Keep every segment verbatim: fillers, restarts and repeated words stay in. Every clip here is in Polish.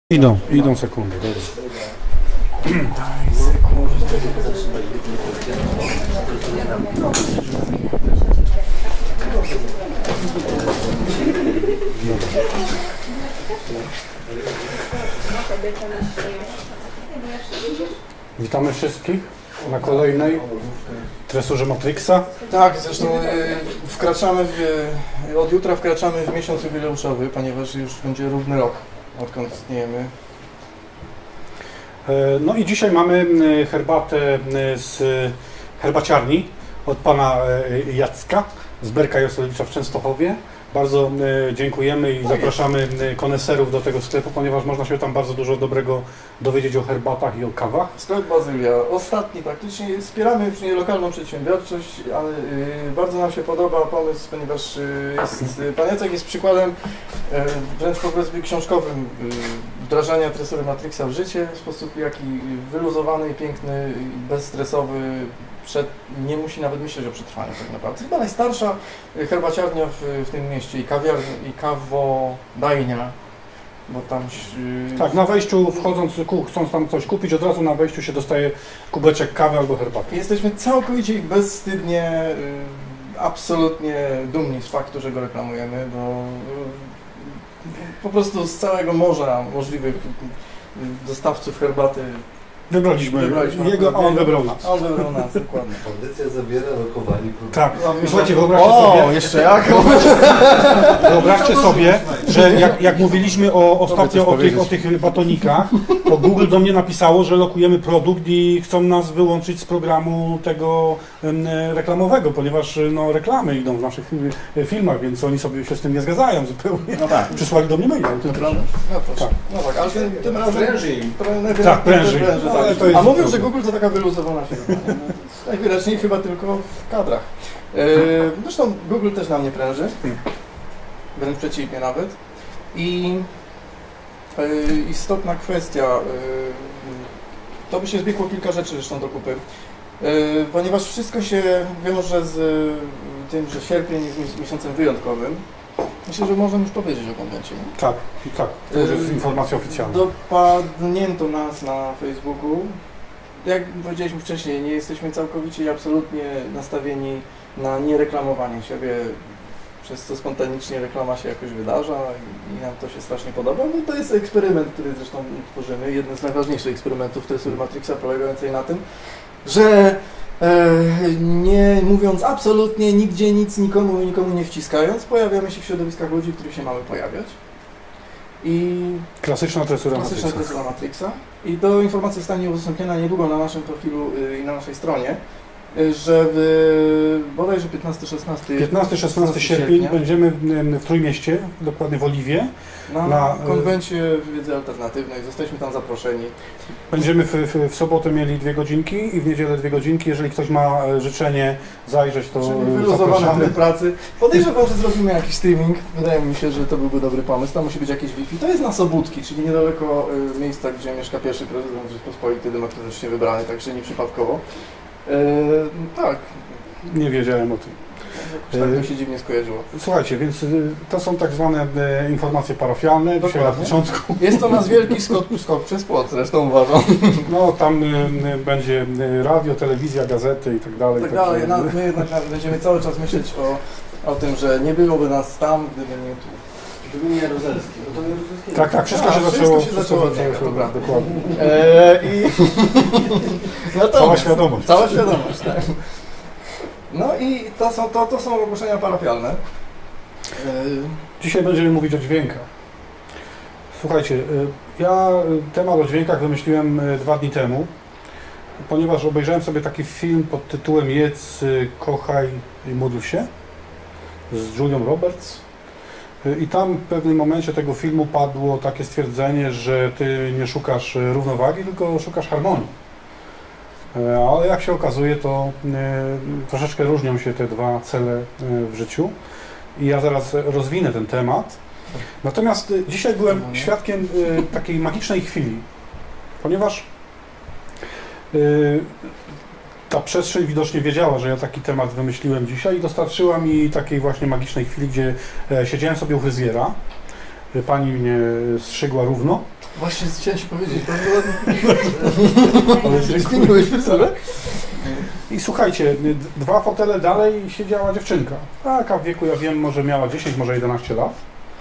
Idą, idą sekundy. Daj sekundę. Witamy wszystkich na kolejnej tresurze Matrixa. Tak, zresztą y, wkraczamy w, od jutra wkraczamy w miesiąc jubileuszowy, ponieważ już będzie równy rok, odkąd istniejemy. No i dzisiaj mamy herbatę z herbaciarni od pana Jacka z Berka Joselewicza w Częstochowie. Bardzo dziękujemy i zapraszamy koneserów do tego sklepu, ponieważ można się tam bardzo dużo dobrego dowiedzieć o herbatach i o kawach. Sklep Bazylia, ostatni praktycznie, wspieramy lokalną przedsiębiorczość, ale y, bardzo nam się podoba pomysł, ponieważ y, jest, pan Jacek jest przykładem y, wręcz powiedzmy książkowym y, wdrażania tresury Matrixa w życie w sposób jaki wyluzowany, piękny, bezstresowy. Przed, nie musi nawet myśleć o przetrwaniu tak naprawdę. Chyba najstarsza herbaciarnia w, w tym mieście i kawiarnia, i kawodajnia, bo tam... Yy... Tak, na wejściu wchodząc, chcąc tam coś kupić, od razu na wejściu się dostaje kubeczek kawy albo herbaty. Jesteśmy całkowicie i bezwstydnie, yy, absolutnie dumni z faktu, że go reklamujemy, bo yy, po prostu z całego morza możliwych yy, dostawców herbaty Wybraliśmy, Wybraliśmy jego, a on wybrał nas. On wybrał nas, dokładnie. Audycja zabiera lokowani produkt. Tak. Słuchajcie, wyobraźcie o, sobie... jeszcze jak? Wyobraźcie sobie, że jak, jak mówiliśmy o, ostatnio o tych, o tych batonikach, to Google do mnie napisało, że lokujemy produkt i chcą nas wyłączyć z programu tego em, reklamowego, ponieważ no, reklamy idą w naszych filmach, więc oni sobie się z tym nie zgadzają zupełnie. No tak. Przysłali do mnie maila. No proszę. No, proszę. Tak. No tak, ale tym, tym razem... Pręży im. Prę- Tak, pręży. pręży, No, tak. ale to jest A mówią, zupełnie. że Google to taka wyluzowana firma. No, najwyraźniej chyba tylko w kadrach. E, zresztą Google też na mnie pręży. Wręcz przeciwnie nawet. I e, istotna kwestia, e, to by się zbiegło kilka rzeczy zresztą do kupy. E, ponieważ wszystko się wiąże z e, tym, że sierpień jest miesiącem wyjątkowym. Myślę, że możemy już powiedzieć o konwencie. Nie? Tak, tak. To już jest informacja oficjalna. Dopadnięto nas na Facebooku. Jak powiedzieliśmy wcześniej, nie jesteśmy całkowicie i absolutnie nastawieni na niereklamowanie siebie, przez co spontanicznie reklama się jakoś wydarza i nam to się strasznie podoba. No i to jest eksperyment, który zresztą tworzymy. Jeden z najważniejszych eksperymentów tresury Matrixa, polegającej na tym, że e, nie mówiąc absolutnie nigdzie nic nikomu i nikomu nie wciskając, pojawiamy się w środowiskach ludzi, w których się mamy pojawiać. I Klasyczna tresura klasyczna Matrixa. tresura Matrixa. I do informacji zostanie udostępniona niedługo na naszym profilu y, i na naszej stronie, y, że w bodajże piętnasty szesnasty piętnasty szesnasty sierpień będziemy w, w Trójmieście, dokładnie w Oliwie. na, na konwencie wiedzy alternatywnej. Zostaliśmy tam zaproszeni. Będziemy w, w, w sobotę mieli dwie godzinki i w niedzielę dwie godzinki. Jeżeli ktoś ma życzenie zajrzeć, to Czyli wyluzowane zapraszamy. tryb pracy. Podejrzewam, że zrobimy jakiś streaming. Wydaje mi się, że to byłby dobry pomysł. Tam musi być jakieś Wi-Fi. To jest na Sobótki, czyli niedaleko y, miejsca, gdzie mieszka pierwszy prezydent Rzeczypospolitej demokratycznie wybrany, także nieprzypadkowo. Y, tak. Nie wiedziałem o tym. Jakoś tak mi się dziwnie skojarzyło. Słuchajcie, więc y, to są tak zwane y, informacje parafialne. Dzisiaj na Dokładnie. początku. Jest to nasz wielki skok, skok przez płot, zresztą uważam. No tam y, y, będzie y, radio, telewizja, gazety i tak dalej. Tak dalej. także- No, my jednak będziemy cały czas myśleć o, o tym, że nie byłoby nas tam, gdyby nie tu. Gdyby nie Jaruzelski, no to Jaruzelski. Tak, tak, wszystko A, się wszystko zaczęło. się wszystko zaczęło od zaczęło niego, się- to prawda. dokładnie. Eee, i... no to, Cała świadomość. Cała świadomość, tak. No i to są, to, to są ogłoszenia parafialne. Eee, Dzisiaj będziemy mówić o dźwiękach. Słuchajcie, y, ja y, temat o dźwiękach wymyśliłem y, dwa dni temu, ponieważ obejrzałem sobie taki film pod tytułem Jedz, y, kochaj i módl się z Julią Roberts. Y, I tam w pewnym momencie tego filmu padło takie stwierdzenie, że ty nie szukasz y, równowagi, tylko szukasz harmonii. Y, Ale jak się okazuje, to y, troszeczkę różnią się te dwa cele y, w życiu. I ja zaraz rozwinę ten temat. Natomiast y, dzisiaj byłem świadkiem y, takiej magicznej chwili, ponieważ y, ta przestrzeń widocznie wiedziała, że ja taki temat wymyśliłem dzisiaj i dostarczyła mi takiej właśnie magicznej chwili, gdzie e, siedziałem sobie u fryzjera. Pani mnie strzygła równo Właśnie chciałem ci powiedzieć, to I słuchajcie, dwa fotele dalej siedziała dziewczynka. Taka w wieku, ja wiem, może miała dziesięć, może jedenaście lat.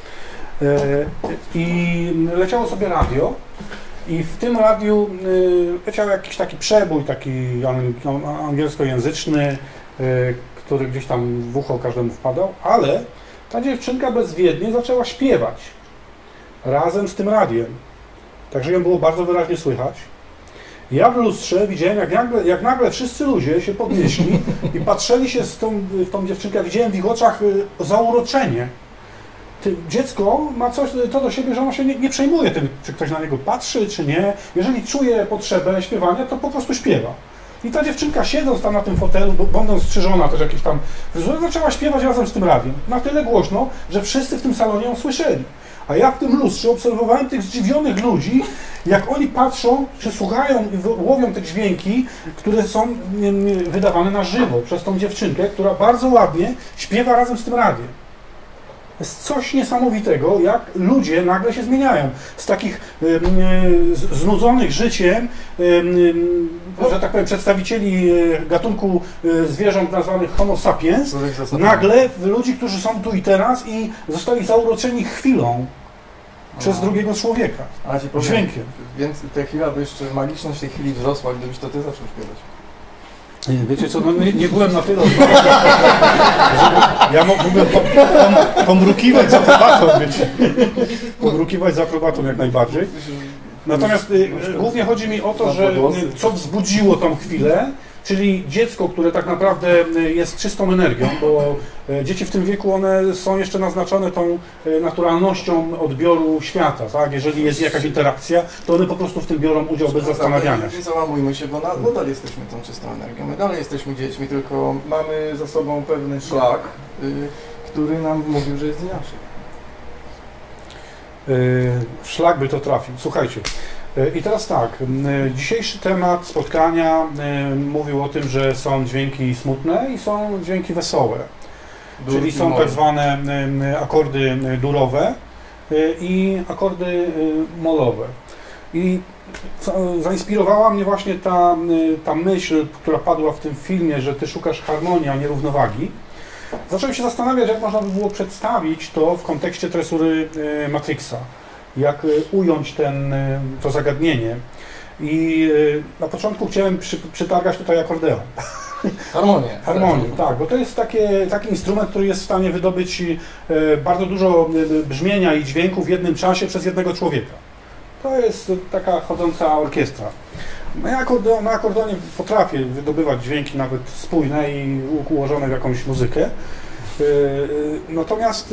I leciało sobie radio. I w tym radiu leciał jakiś taki przebój, taki angielskojęzyczny, który gdzieś tam w ucho każdemu wpadał, ale ta dziewczynka bezwiednie zaczęła śpiewać razem z tym radiem. Także ją było bardzo wyraźnie słychać. Ja w lustrze widziałem, jak nagle, jak nagle wszyscy ludzie się podnieśli i patrzyli się z tą, w tą dziewczynkę. Widziałem w ich oczach zauroczenie. Ty, dziecko ma coś to do siebie, że ono się nie, nie przejmuje tym, czy ktoś na niego patrzy, czy nie. Jeżeli czuje potrzebę śpiewania, to po prostu śpiewa. I ta dziewczynka, siedząc tam na tym fotelu, będąc strzyżona też jakieś tam fryzury, zaczęła śpiewać razem z tym radiem. Na tyle głośno, że wszyscy w tym salonie ją słyszeli. A ja w tym lustrze obserwowałem tych zdziwionych ludzi, jak oni patrzą, czy słuchają i łowią te dźwięki, które są wydawane na żywo przez tą dziewczynkę, która bardzo ładnie śpiewa razem z tym radiem. To jest coś niesamowitego, jak ludzie nagle się zmieniają. Z takich y, y, znudzonych życiem, y, y, że tak powiem, przedstawicieli gatunku y, zwierząt nazwanych Homo sapiens, nagle ludzi, którzy są tu i teraz i zostali zauroczeni chwilą przez A. drugiego człowieka. A ci powiem, dźwiękiem. Więc ta chwila by jeszcze magiczność tej chwili wzrosła, gdybyś to ty zaczął śpiewać. Wiecie co, no nie, nie byłem na tyle, żeby ja mógłbym pomrukiwać z aprobatą, wiecie, pomrukiwać z aprobatą jak najbardziej. Natomiast y, głównie chodzi mi o to, że co wzbudziło tą chwilę, czyli dziecko, które tak naprawdę jest czystą energią, bo dzieci w tym wieku, one są jeszcze naznaczone tą naturalnością odbioru świata, tak? Jeżeli jest jakaś interakcja, to one po prostu w tym biorą udział bez zastanawiania się. Nie załamujmy się, bo nadal jesteśmy tą czystą energią, my dalej jesteśmy dziećmi, tylko mamy za sobą pewny szlak, y, który nam mówił, że jest inaczej. Yy, szlak by to trafił. Słuchajcie. I teraz tak, dzisiejszy temat spotkania mówił o tym, że są dźwięki smutne i są dźwięki wesołe. Dur czyli są tak zwane akordy durowe i akordy molowe. I zainspirowała mnie właśnie ta, ta myśl, która padła w tym filmie, że ty szukasz harmonii, a nie równowagi. Zacząłem się zastanawiać, jak można by było przedstawić to w kontekście tresury Matrixa. Jak ująć ten, to zagadnienie. I na początku chciałem przy, przytargać tutaj akordeon. Harmonię. Harmonię, tak, bo to jest takie, taki instrument, który jest w stanie wydobyć bardzo dużo brzmienia i dźwięku w jednym czasie przez jednego człowieka. To jest taka chodząca orkiestra. Na akordeon, na akordeonie potrafię wydobywać dźwięki nawet spójne i ułożone w jakąś muzykę. Natomiast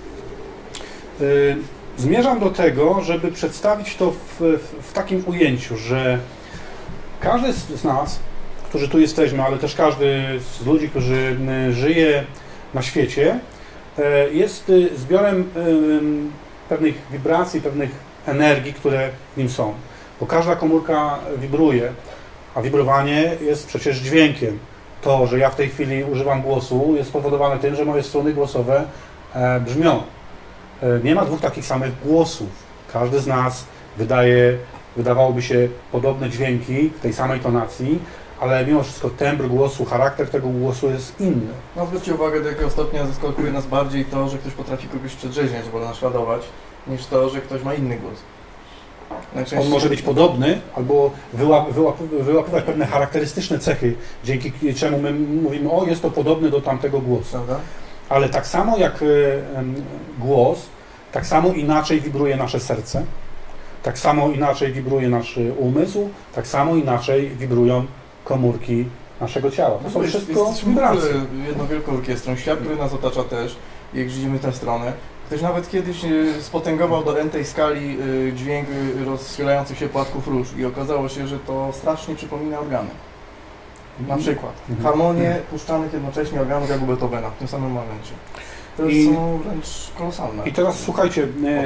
zmierzam do tego, żeby przedstawić to w, w, w takim ujęciu, że każdy z nas, którzy tu jesteśmy, ale też każdy z ludzi, którzy żyje na świecie, jest zbiorem pewnych wibracji, pewnych energii, które w nim są. Bo każda komórka wibruje, a wibrowanie jest przecież dźwiękiem. To, że ja w tej chwili używam głosu, jest spowodowane tym, że moje struny głosowe brzmią. Nie ma dwóch takich samych głosów. Każdy z nas wydaje, wydawałoby się, podobne dźwięki w tej samej tonacji, ale mimo wszystko tembr głosu, charakter tego głosu jest inny. No, zwróćcie uwagę, do jakiego stopnia zaskakuje nas bardziej to, że ktoś potrafi kogoś przedrzeźniać albo naśladować, niż to, że ktoś ma inny głos. On może być podobny, albo wyłap, wyłap, wyłapywać pewne charakterystyczne cechy, dzięki czemu my mówimy, o, jest to podobny do tamtego głosu. Prawda? Ale tak samo jak y, głos, tak samo inaczej wibruje nasze serce, tak samo inaczej wibruje nasz umysł, tak samo inaczej wibrują komórki naszego ciała. To są no wszystko wibracje. Jedną wielką orkiestrą. Świat, który nas otacza też, jak widzimy tę stronę. Ktoś nawet kiedyś spotęgował do n tej skali dźwięk rozchylających się płatków róż i okazało się, że to strasznie przypomina organy. Na przykład mhm. harmonie puszczanych jednocześnie organów jak u Beethovena w tym samym momencie. To I, są wręcz kolosalne. I teraz słuchajcie,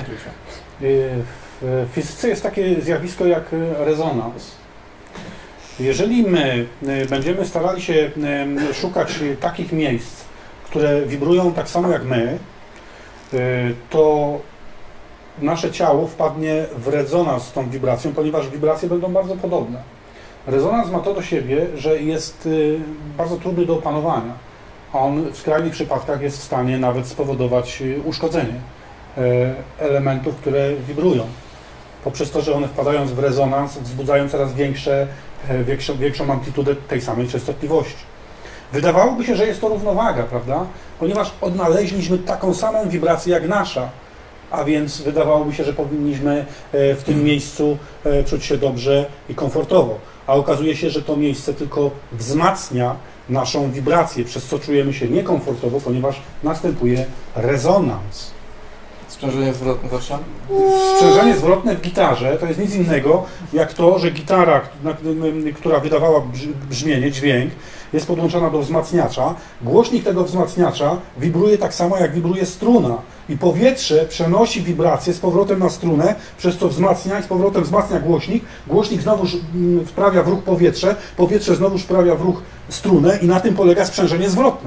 w fizyce jest takie zjawisko jak rezonans. Jeżeli my będziemy starali się szukać takich miejsc, które wibrują tak samo jak my, to nasze ciało wpadnie w rezonans z tą wibracją, ponieważ wibracje będą bardzo podobne. Rezonans ma to do siebie, że jest bardzo trudny do opanowania. On w skrajnych przypadkach jest w stanie nawet spowodować uszkodzenie elementów, które wibrują. Poprzez to, że one wpadając w rezonans, wzbudzają coraz większe, większą, większą amplitudę tej samej częstotliwości. Wydawałoby się, że jest to równowaga, prawda? Ponieważ odnaleźliśmy taką samą wibrację jak nasza, a więc wydawałoby się, że powinniśmy w tym miejscu czuć się dobrze i komfortowo. A okazuje się, że to miejsce tylko wzmacnia naszą wibrację, przez co czujemy się niekomfortowo, ponieważ następuje rezonans. Sprzężenie zwrotne, proszę? Sprzężenie zwrotne w gitarze to jest nic innego jak to, że gitara, która wydawała brzmienie, dźwięk, jest podłączona do wzmacniacza. Głośnik tego wzmacniacza wibruje tak samo, jak wibruje struna. I powietrze przenosi wibrację z powrotem na strunę, przez co wzmacnia i z powrotem wzmacnia głośnik. Głośnik znowu wprawia w ruch powietrze, powietrze znowu wprawia w ruch strunę i na tym polega sprzężenie zwrotne.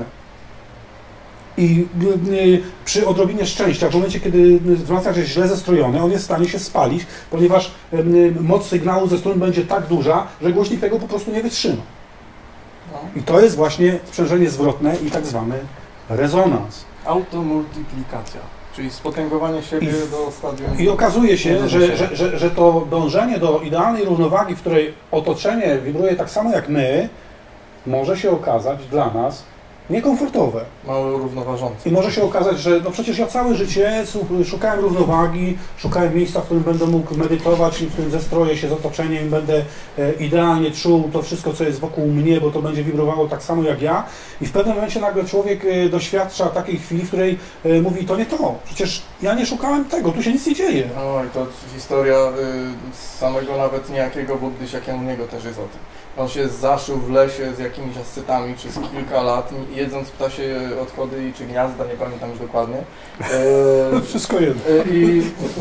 I przy odrobinie szczęścia, w momencie, kiedy wzmacniacz jest źle zestrojony, on jest w stanie się spalić, ponieważ moc sygnału ze strun będzie tak duża, że głośnik tego po prostu nie wytrzyma. I to jest właśnie sprzężenie zwrotne i tak zwany rezonans. Automultiplikacja, czyli spotęgowanie siebie I, do stadium. I okazuje się, że, że, że, że to dążenie do idealnej równowagi, w której otoczenie wibruje tak samo jak my, może się okazać dla nas niekomfortowe. Mało równoważące. I może się okazać, że no przecież ja całe życie szukałem równowagi, szukałem miejsca, w którym będę mógł medytować i w którym zestroję się z otoczeniem, będę idealnie czuł to wszystko, co jest wokół mnie, bo to będzie wibrowało tak samo jak ja. I w pewnym momencie nagle człowiek doświadcza takiej chwili, w której mówi, to nie to, przecież ja nie szukałem tego, tu się nic nie dzieje. Oj, to historia y, samego nawet niejakiego Buddy Siakiamuniego też jest o tym. On się zaszył w lesie z jakimiś ascetami przez kilka lat, jedząc ptasie odchody czy gniazda, nie pamiętam już dokładnie. E, Wszystko jedno. I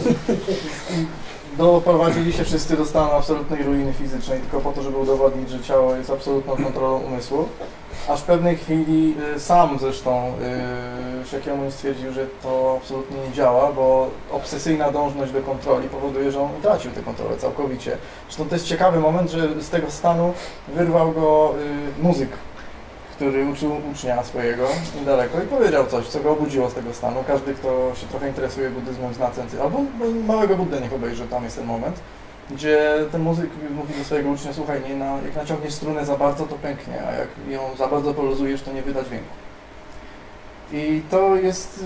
doprowadzili się wszyscy do stanu absolutnej ruiny fizycznej, tylko po to, żeby udowodnić, że ciało jest absolutną kontrolą umysłu. Aż w pewnej chwili sam zresztą Shakyamuni stwierdził, że to absolutnie nie działa, bo obsesyjna dążność do kontroli powoduje, że on utracił tę kontrolę całkowicie. Zresztą to jest ciekawy moment, że z tego stanu wyrwał go muzyk, który uczył ucznia swojego niedaleko i powiedział coś, co go obudziło z tego stanu. Każdy, kto się trochę interesuje buddyzmem, zna ten, albo małego Buddę niech obejrzy, tam jest ten moment, gdzie ten muzyk mówi do swojego ucznia, słuchaj, nie, na, jak naciągniesz strunę za bardzo, to pęknie, a jak ją za bardzo poluzujesz, to nie wyda dźwięku. I to jest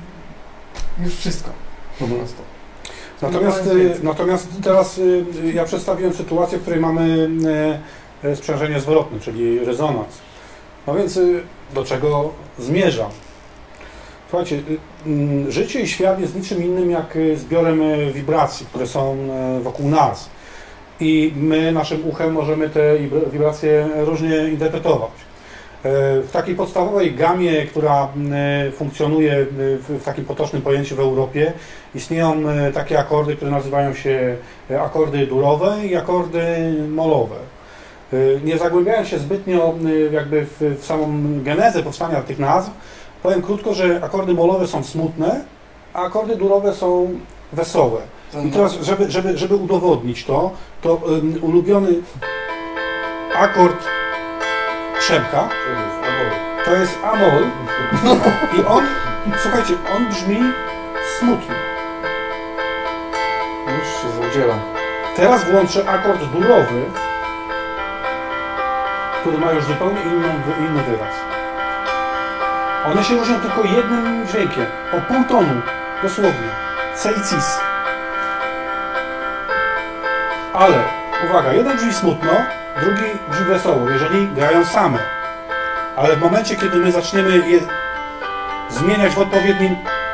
y, już wszystko po prostu. Natomiast, natomiast teraz y, ja przedstawiłem sytuację, w której mamy y, sprzężenie zwrotne, czyli rezonans. No więc y, do czego zmierzam? Słuchajcie, y, życie i świat jest niczym innym jak zbiorem wibracji, które są wokół nas. I my naszym uchem możemy te wibracje różnie interpretować. W takiej podstawowej gamie, która funkcjonuje w takim potocznym pojęciu w Europie, istnieją takie akordy, które nazywają się akordy durowe i akordy molowe. Nie zagłębiając się zbytnio jakby w, w samą genezę powstania tych nazw, powiem krótko, że akordy molowe są smutne, a akordy durowe są wesołe. I teraz, żeby, żeby, żeby udowodnić to, to um, ulubiony akord Przemka to jest A-moll i on, słuchajcie, on brzmi smutnie. Już się zaudziela. Teraz włączę akord durowy, który ma już zupełnie inny, inny wyraz. One się różnią tylko jednym dźwiękiem, o pół tonu, dosłownie, C i cis. Ale, uwaga, jeden brzmi smutno, drugi brzmi wesoło, jeżeli grają same. Ale w momencie, kiedy my zaczniemy je zmieniać w odpowiednim,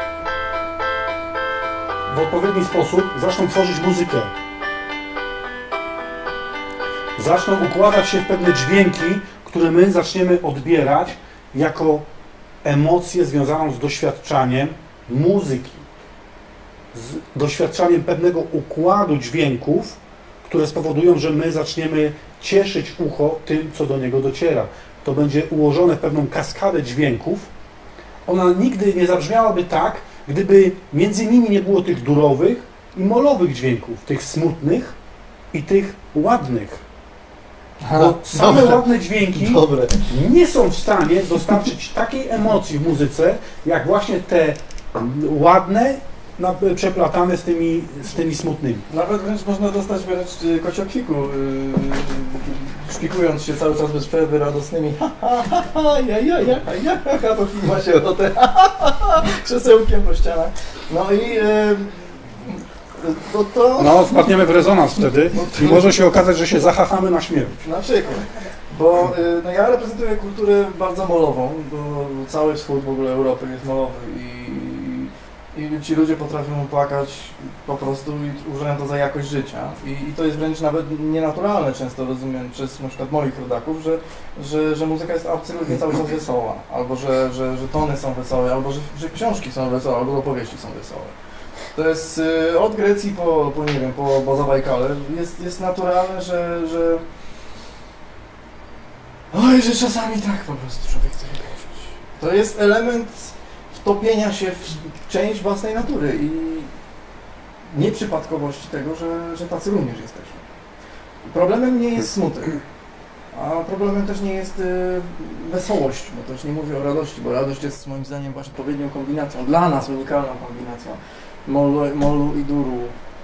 w odpowiedni sposób, zaczną tworzyć muzykę. Zaczną układać się w pewne dźwięki, które my zaczniemy odbierać jako emocję związaną z doświadczaniem muzyki. Z doświadczaniem pewnego układu dźwięków, które spowodują, że my zaczniemy cieszyć ucho tym, co do niego dociera. To będzie ułożone w pewną kaskadę dźwięków. Ona nigdy nie zabrzmiałaby tak, gdyby między nimi nie było tych durowych i molowych dźwięków, tych smutnych i tych ładnych. Bo same dobre. ładne dźwięki Dobre. nie są w stanie dostarczyć takiej emocji w muzyce, jak właśnie te ładne, na- przeplatane z tymi, z tymi smutnymi. Nawet wręcz można dostać wręcz y, kociokwiku, yy, szpikując się cały czas bez przerwy radosnymi ha ha ha ha ja ja ja ja ha ha to filma się o te ha ha ha krzesełkiem po ścianach. No i yy, to, to No, wpadniemy w rezonans wtedy i może się okazać, że się zahachamy na śmierć. na przykład. Bo y, no ja reprezentuję kulturę bardzo molową, bo cały wschód w ogóle Europy jest molowy i, i ci ludzie potrafią płakać po prostu i uważają to za jakość życia. I, i to jest wręcz nawet nienaturalne często rozumiem przez na przykład moich rodaków, że, że, że muzyka jest absolutnie cały czas wesoła, albo że, że, że tony są wesołe, albo że, że książki są wesołe, albo opowieści są wesołe. To jest y, od Grecji po, po nie wiem, po, po Zabajkale jest, jest naturalne, że, że oj, że czasami tak po prostu człowiek chce się poczuć. To jest element wtopienia się w część własnej natury i nieprzypadkowości tego, że, że tacy również jesteśmy. Problemem nie jest smutek, a problemem też nie jest y, wesołość, bo też nie mówię o radości, bo radość jest moim zdaniem właśnie odpowiednią kombinacją, dla nas unikalną kombinacją molu, molu i duru.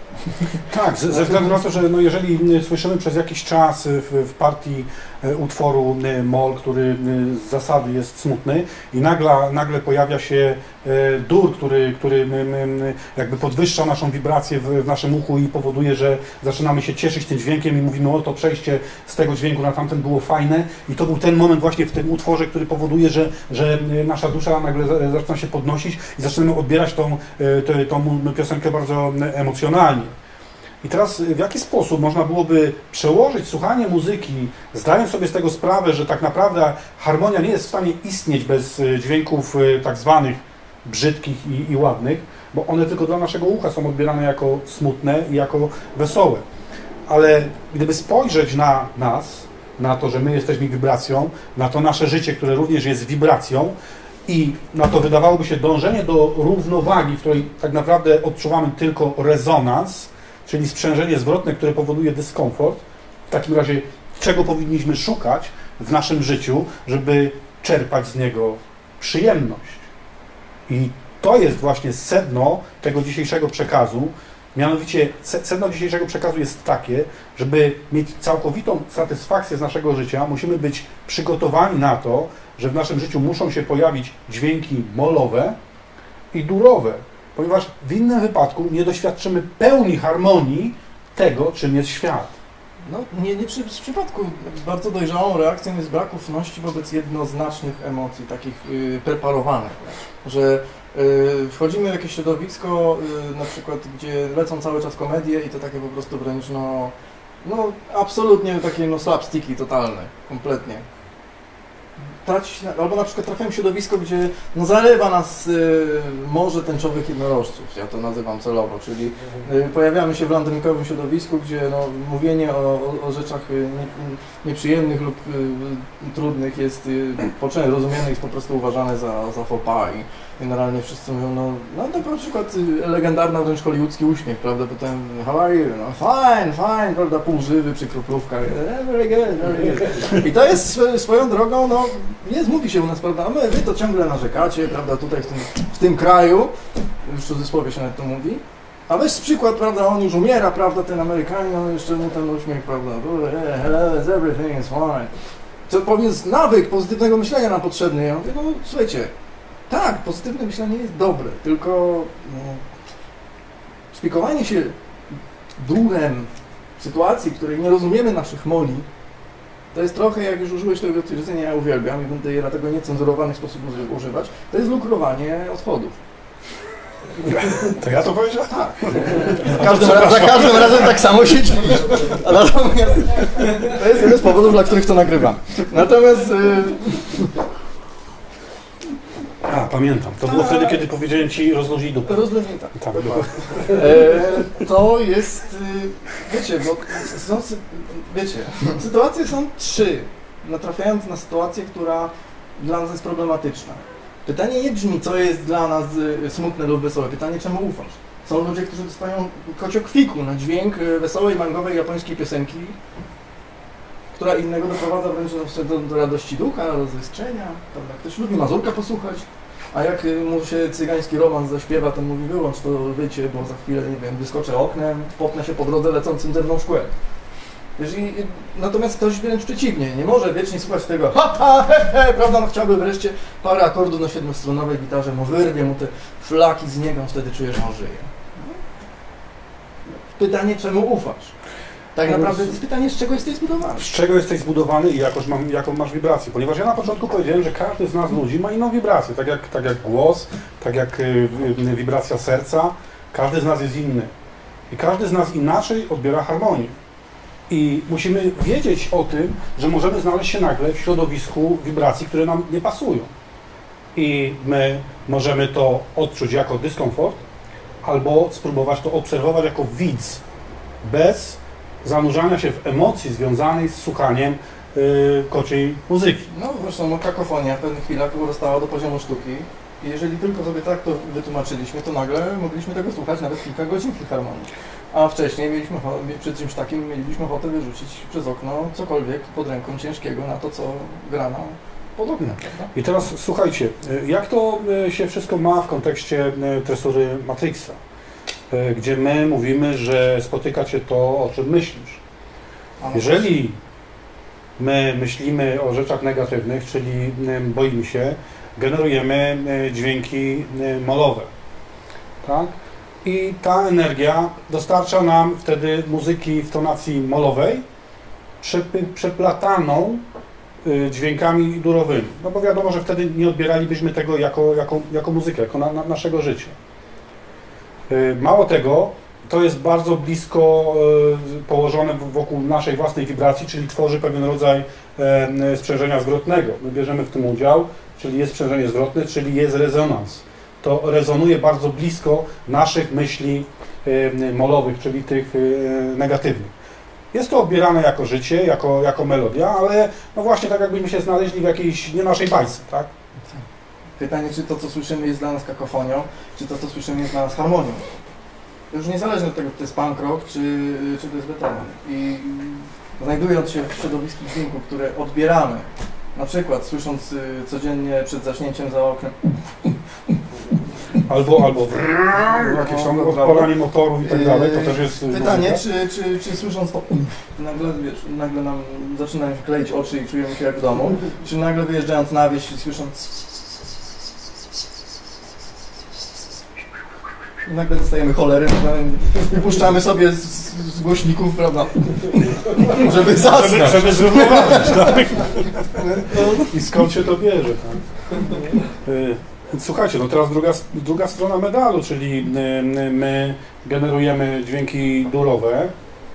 Tak, ze, ze względu na to, że no jeżeli y, słyszymy przez jakiś czas y, w, w partii y, utworu y, mol, który y, z zasady jest smutny i nagle, nagle pojawia się y, dur, który, który y, y, jakby podwyższa naszą wibrację w, w naszym uchu i powoduje, że zaczynamy się cieszyć tym dźwiękiem i mówimy, o to przejście z tego dźwięku na tamten było fajne i to był ten moment właśnie w tym utworze, który powoduje, że, że y, nasza dusza nagle za, zaczyna się podnosić i zaczynamy odbierać tą, y, tę- tą piosenkę bardzo y, emocjonalnie. I teraz w jaki sposób można byłoby przełożyć słuchanie muzyki, zdając sobie z tego sprawę, że tak naprawdę harmonia nie jest w stanie istnieć bez y, dźwięków y, tak zwanych brzydkich i, i ładnych, bo one tylko dla naszego ucha są odbierane jako smutne i jako wesołe. Ale gdyby spojrzeć na nas, na to, że my jesteśmy wibracją, na to nasze życie, które również jest wibracją i na to wydawałoby się dążenie do równowagi, w której tak naprawdę odczuwamy tylko rezonans, czyli sprzężenie zwrotne, które powoduje dyskomfort. W takim razie, czego powinniśmy szukać w naszym życiu, żeby czerpać z niego przyjemność. I to jest właśnie sedno tego dzisiejszego przekazu. Mianowicie sedno dzisiejszego przekazu jest takie, żeby mieć całkowitą satysfakcję z naszego życia, musimy być przygotowani na to, że w naszym życiu muszą się pojawić dźwięki molowe i durowe. Ponieważ w innym wypadku nie doświadczymy pełni harmonii tego, czym jest świat. No, nie, nie przy, w przypadku bardzo dojrzałą reakcją jest brak ufności wobec jednoznacznych emocji, takich y, preparowanych, że y, wchodzimy w jakieś środowisko, y, na przykład, gdzie lecą cały czas komedie i to takie po prostu wręcz, no, no absolutnie takie no slapsticki totalne, kompletnie. Tracić, albo na przykład trafiamy w środowisko, gdzie no, zalewa nas y, morze tęczowych jednorożców, ja to nazywam celowo, czyli y, pojawiamy się w landrynkowym środowisku, gdzie no, mówienie o, o, o rzeczach y, nie, nieprzyjemnych lub y, trudnych jest y, po części rozumiane, jest po prostu uważane za, za faux pas i generalnie wszyscy mówią, no, no to na przykład y, legendarna wręcz hollywoodzki uśmiech, prawda, potem how are you, no fine, fine, prawda, półżywy przy kroplówkach, very good, very good. I to jest sw swoją drogą, no, jest, mówi się u nas, prawda, my, wy to ciągle narzekacie, prawda, tutaj w tym, w tym kraju, w cudzysłowie się nawet to mówi, a weź przykład, prawda, on już umiera, prawda, ten Amerykanin, on jeszcze mu ten uśmiech, prawda, hello, everything is fine. Co powiem, nawyk pozytywnego myślenia nam potrzebny, ja mówię, no słuchajcie, tak, pozytywne myślenie jest dobre, tylko no, szpikowanie się duchem w sytuacji, w której nie rozumiemy naszych moli, to jest trochę, jak już użyłeś tego twierdzenia, ja uwielbiam i będę je dlatego niecenzurowanych sposobów używać, to jest lukrowanie odchodów. To ja to powiedziałem? Tak. Za każdym, raz, za każdym razem tak samo się czujesz. Natomiast to jest jeden z powodów, dla których to nagrywam. Natomiast... Yy... A, pamiętam. To było wtedy, kiedy powiedziałem Ci rozluźnij dupę. Rozluźnij, tak. Tak, e, to jest, wiecie, bo są, wiecie, sytuacje są trzy, natrafiając na sytuację, która dla nas jest problematyczna. Pytanie nie brzmi, co jest dla nas y, smutne lub wesołe. Pytanie, czemu ufasz? Są ludzie, którzy dostają kociokwiku na dźwięk y, wesołej, mangowej, japońskiej piosenki, która innego doprowadza wręcz do, do radości ducha, do rozwystrzenia. Prawda? Ktoś lubi Mazurka posłuchać, a jak y, mu się cygański romans zaśpiewa, to mówi wyłącz to wycie, bo za chwilę, nie wiem, wyskoczę oknem, potnę się po drodze lecącym ze mną szkłem. Jeżeli, natomiast ktoś wręcz przeciwnie, nie może wiecznie słuchać tego ha, ha, he, he, prawda, no chciałby wreszcie parę akordów na siedmiostrunowej gitarze, mu wyrwie mu te flaki z niego, wtedy czuje, że on żyje. Pytanie, czemu ufasz? Tak naprawdę jest pytanie, z czego jesteś zbudowany. Z czego jesteś zbudowany i jakoś mam, jaką masz wibrację? Ponieważ ja na początku powiedziałem, że każdy z nas ludzi ma inną wibrację, tak jak, tak jak głos, tak jak y, y, wibracja serca, każdy z nas jest inny. I każdy z nas inaczej odbiera harmonię. I musimy wiedzieć o tym, że możemy znaleźć się nagle w środowisku wibracji, które nam nie pasują. I my możemy to odczuć jako dyskomfort, albo spróbować to obserwować jako widz, bez zanurzania się w emocji związanej z słuchaniem yy, kociej muzyki. No zresztą no, kakofonia w pewnych chwilach urastała do poziomu sztuki. I jeżeli tylko sobie tak to wytłumaczyliśmy, to nagle mogliśmy tego słuchać nawet kilka godzin w filharmonii. A wcześniej mieliśmy, przy czymś takim mieliśmy ochotę wyrzucić przez okno cokolwiek pod ręką ciężkiego na to, co gra nam pod oknem. Prawda? I teraz słuchajcie, jak to się wszystko ma w kontekście tresury Matrixa, gdzie my mówimy, że spotyka Cię to, o czym myślisz. Jeżeli my myślimy o rzeczach negatywnych, czyli boimy się, generujemy dźwięki molowe, tak? I ta energia dostarcza nam wtedy muzyki w tonacji molowej, przeplataną dźwiękami durowymi. No bo wiadomo, że wtedy nie odbieralibyśmy tego jako, jako, jako muzykę, jako na, na naszego życia. Mało tego, to jest bardzo blisko położone wokół naszej własnej wibracji, czyli tworzy pewien rodzaj sprzężenia zwrotnego. My bierzemy w tym udział, czyli jest sprzężenie zwrotne, czyli jest rezonans. To rezonuje bardzo blisko naszych myśli molowych, czyli tych negatywnych. Jest to odbierane jako życie, jako, jako melodia, ale no właśnie tak jakbyśmy się znaleźli w jakiejś nie naszej bajce, tak? Pytanie, czy to, co słyszymy, jest dla nas kakofonią, czy to, co słyszymy, jest dla nas harmonią. Już niezależnie od tego, czy to jest punk rock, czy, czy to jest Beethoven. I znajdując się w środowisku dźwięku, które odbieramy, na przykład słysząc codziennie przed zaśnięciem za oknem albo, albo jakieś tam odpalanie motorów i tak dalej, to też jest pytanie, czy, czy, czy słysząc to nagle, wiesz, nagle nam zaczynają się kleić oczy i czujemy się jak w domu, czy nagle wyjeżdżając na wieś i słysząc i nagle dostajemy cholery i puszczamy sobie z, z głośników, prawda, żeby zasnąć. Żeby, żeby zrównoważyć, tak? I skąd się to bierze, tak? Słuchajcie, no teraz druga, druga strona medalu, czyli my generujemy dźwięki durowe,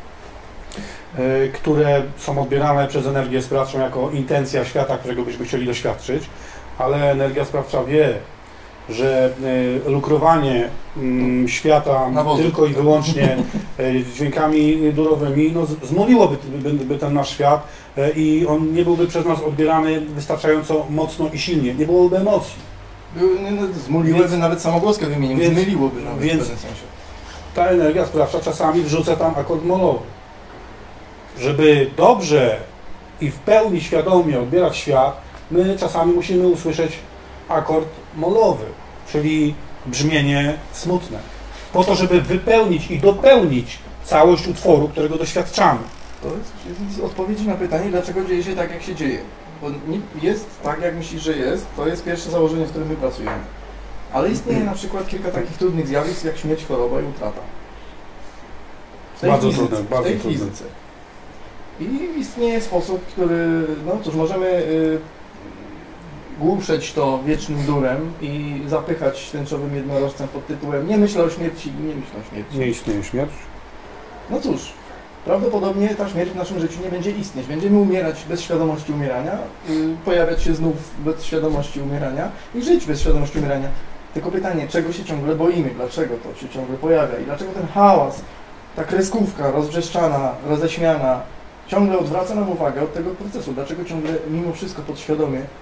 które są odbierane przez energię sprawczą jako intencja świata, którego byśmy chcieli doświadczyć, ale energia sprawcza wie, że lukrowanie świata Nawozu. tylko i wyłącznie dźwiękami durowymi no, zmoliłoby by, by ten nasz świat i on nie byłby przez nas odbierany wystarczająco mocno i silnie, nie byłoby emocji. Zmoliłyby, więc, nawet samogłoskę wymienił, więc, zmyliłoby nawet więc w pewnym sensie. Ta energia sprawcza czasami wrzuca tam akord molowy. Żeby dobrze i w pełni świadomie odbierać świat, my czasami musimy usłyszeć akord molowy, czyli brzmienie smutne. Po to, żeby wypełnić i dopełnić całość utworu, którego doświadczamy. To jest, jest odpowiedź na pytanie, dlaczego dzieje się tak, jak się dzieje. Bo nie jest tak, jak myślisz, że jest, to jest pierwsze założenie, z którym my pracujemy. Ale istnieje na przykład kilka takich trudnych zjawisk, jak śmierć, choroba i utrata. W tej bardzo fizyce, trudne, bardzo w tej trudne. fizyce. I istnieje sposób, który, no cóż, możemy y, głuszyć to wiecznym durem i zapychać tęczowym jednorożcem pod tytułem nie myślę o śmierci, nie myślę o śmierci. Nie istnieje śmierć. No cóż, prawdopodobnie ta śmierć w naszym życiu nie będzie istnieć. Będziemy umierać bez świadomości umierania, y, pojawiać się znów bez świadomości umierania i żyć bez świadomości umierania. Tylko pytanie, czego się ciągle boimy, dlaczego to się ciągle pojawia i dlaczego ten hałas, ta kreskówka rozwrzeszczana, roześmiana ciągle odwraca nam uwagę od tego procesu. Dlaczego ciągle mimo wszystko podświadomie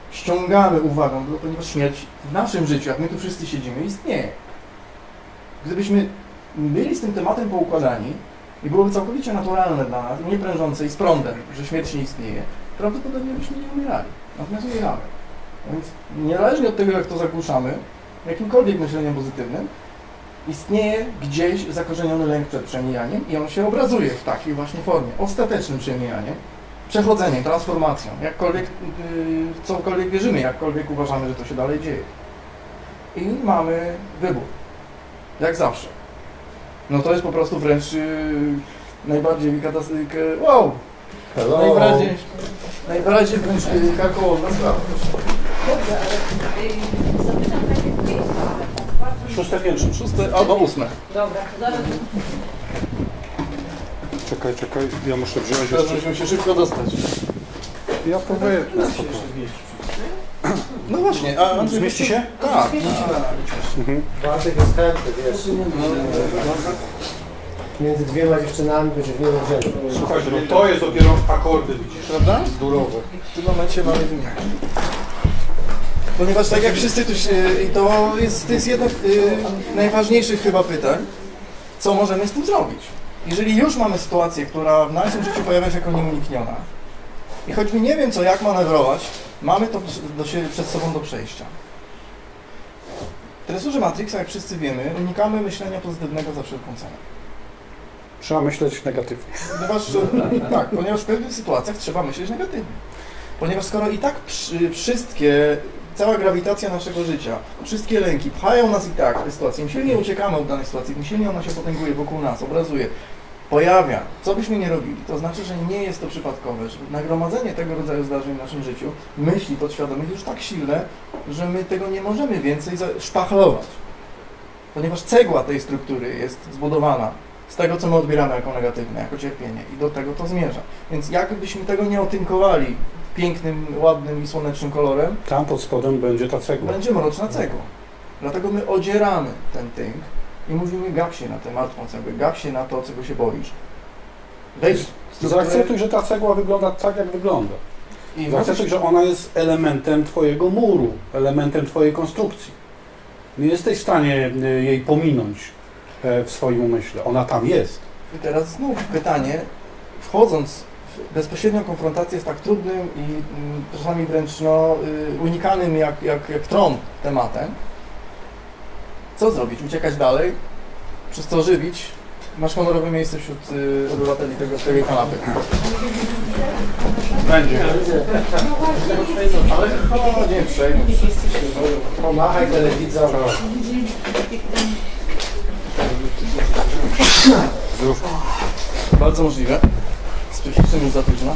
ściągamy uwagę, ponieważ śmierć w naszym życiu, jak my tu wszyscy siedzimy, istnieje. Gdybyśmy byli z tym tematem poukładani i byłoby całkowicie naturalne dla nas, nie prężące i z prądem, że śmierć nie istnieje, prawdopodobnie byśmy nie umierali. Natomiast umieramy. Więc niezależnie od tego, jak to zagłuszamy, jakimkolwiek myśleniem pozytywnym, istnieje gdzieś zakorzeniony lęk przed przemijaniem i on się obrazuje w takiej właśnie formie, ostatecznym przemijaniem, przechodzeniem, transformacją, jakkolwiek, yy, cokolwiek wierzymy, jakkolwiek uważamy, że to się dalej dzieje. I mamy wybór. Jak zawsze. No to jest po prostu wręcz yy, najbardziej katastrofalna, wow! Hello. Najbardziej, najbardziej wręcz yy, karkołowna sprawa. Dobrze, ale yy, zapytam najpierw, gdzie jest bardzo... Szóste piętro. Szóste albo ósme. Dobra, to zaraz... Czekaj, czekaj, ja muszę wziąć Teraz jeszcze... musimy się szybko dostać. Ja próbuję... No właśnie, a Andrzej... Zmieści się? Tak. Mhm. Bartek jest chętny, wiesz. Między dwiema dziewczynami będzie w miłym rzędu. Słuchajcie, no to jest dopiero akordy, widzisz? Prawda? Durowe. W tym momencie mamy wymiar. Ponieważ tak jak wszyscy tu się, i to jest, to jest jedno z najważniejszych chyba pytań, co możemy z tym zrobić. Jeżeli już mamy sytuację, która w naszym życiu pojawia się jako nieunikniona i choćby nie wiem co, jak manewrować, mamy to do siebie przed sobą do przejścia. W tresurze Matrixa, jak wszyscy wiemy, unikamy myślenia pozytywnego za wszelką cenę. Trzeba myśleć negatywnie. Ponieważ, tak, ponieważ w pewnych sytuacjach trzeba myśleć negatywnie. Ponieważ skoro i tak przy, wszystkie, cała grawitacja naszego życia, wszystkie lęki pchają nas i tak w tej sytuacji, im silniej uciekamy od danej sytuacji, im silniej ona się potęguje wokół nas, obrazuje, pojawia, co byśmy nie robili, to znaczy, że nie jest to przypadkowe, że nagromadzenie tego rodzaju zdarzeń w naszym życiu, myśli podświadomych już tak silne, że my tego nie możemy więcej szpachlować. Ponieważ cegła tej struktury jest zbudowana z tego, co my odbieramy jako negatywne, jako cierpienie i do tego to zmierza. Więc jakbyśmy tego nie otynkowali pięknym, ładnym i słonecznym kolorem, Tam pod spodem będzie ta cegła. będzie mroczna cegła. Dlatego my odzieramy ten tynk i mówimy gap się na tę martwą cegłę, gap się na to, czego się boisz. Wejdź w strukturę Zaakceptuj, że ta cegła wygląda tak, jak wygląda. i Zaakceptuj, że ona jest elementem twojego muru, elementem twojej konstrukcji. Nie jesteś w stanie y, jej pominąć e, w swoim umyśle. Ona tam jest. I teraz znów pytanie, wchodząc w bezpośrednią konfrontację z tak trudnym i mm, czasami wręcz no, y, unikanym jak, jak, jak tron tematem, co zrobić? Uciekać dalej? Przez co żywić? Masz honorowe miejsce wśród y, obywateli tego, tej kanapy. Będzie. Ale o, nie przejmuj się. Pomachaj telewizor. Zdrówko. Bardzo możliwe. Z psychicznym już za późno.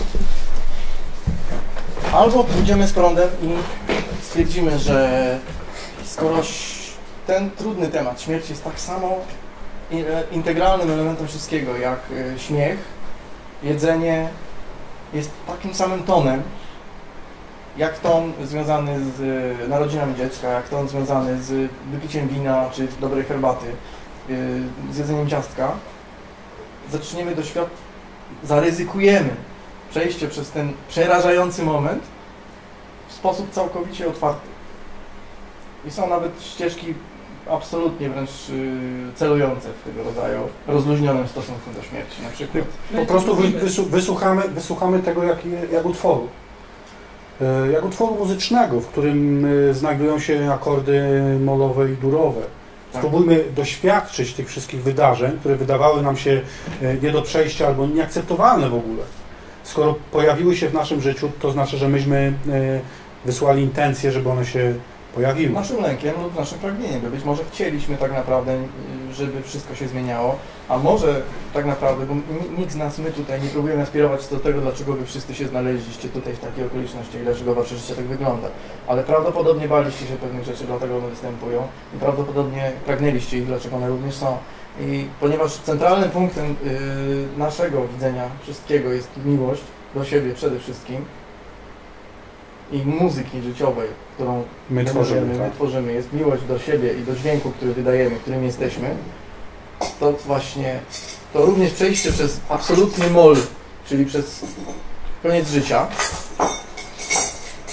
Albo pójdziemy z prądem i stwierdzimy, że skoro ten trudny temat śmierci jest tak samo integralnym elementem wszystkiego jak śmiech, jedzenie, jest takim samym tonem, jak ton związany z narodzinami dziecka, jak ton związany z wypiciem wina czy dobrej herbaty, z jedzeniem ciastka, zaczniemy doświadczać, zaryzykujemy przejście przez ten przerażający moment w sposób całkowicie otwarty. I są nawet ścieżki absolutnie wręcz celujące w tego rodzaju rozluźnionym stosunku do śmierci. Na przykład. Po prostu wysu- wysłuchamy, wysłuchamy tego jak, jak utworu. E, Jak utworu muzycznego, w którym e, znajdują się akordy molowe i durowe. Spróbujmy doświadczyć tych wszystkich wydarzeń, które wydawały nam się e, nie do przejścia albo nieakceptowalne w ogóle. Skoro pojawiły się w naszym życiu, to znaczy, że myśmy e, wysłali intencje, żeby one się pojawiły. Naszym lękiem lub naszym pragnieniem, bo być może chcieliśmy tak naprawdę, żeby wszystko się zmieniało, a może tak naprawdę, bo nikt z nas, my tutaj nie próbujemy aspirować do tego, dlaczego wy wszyscy się znaleźliście tutaj w takiej okoliczności i dlaczego wasze życie tak wygląda, ale prawdopodobnie baliście się pewnych rzeczy, dlatego one występują i prawdopodobnie pragnęliście ich, dlaczego one również są. I ponieważ centralnym punktem yy, naszego widzenia wszystkiego jest miłość do siebie przede wszystkim, i muzyki życiowej, którą My tworzymy, my tak. tworzymy, jest miłość do siebie i do dźwięku, który wydajemy, którym jesteśmy, to właśnie to również przejście przez absolutny mol, czyli przez koniec życia,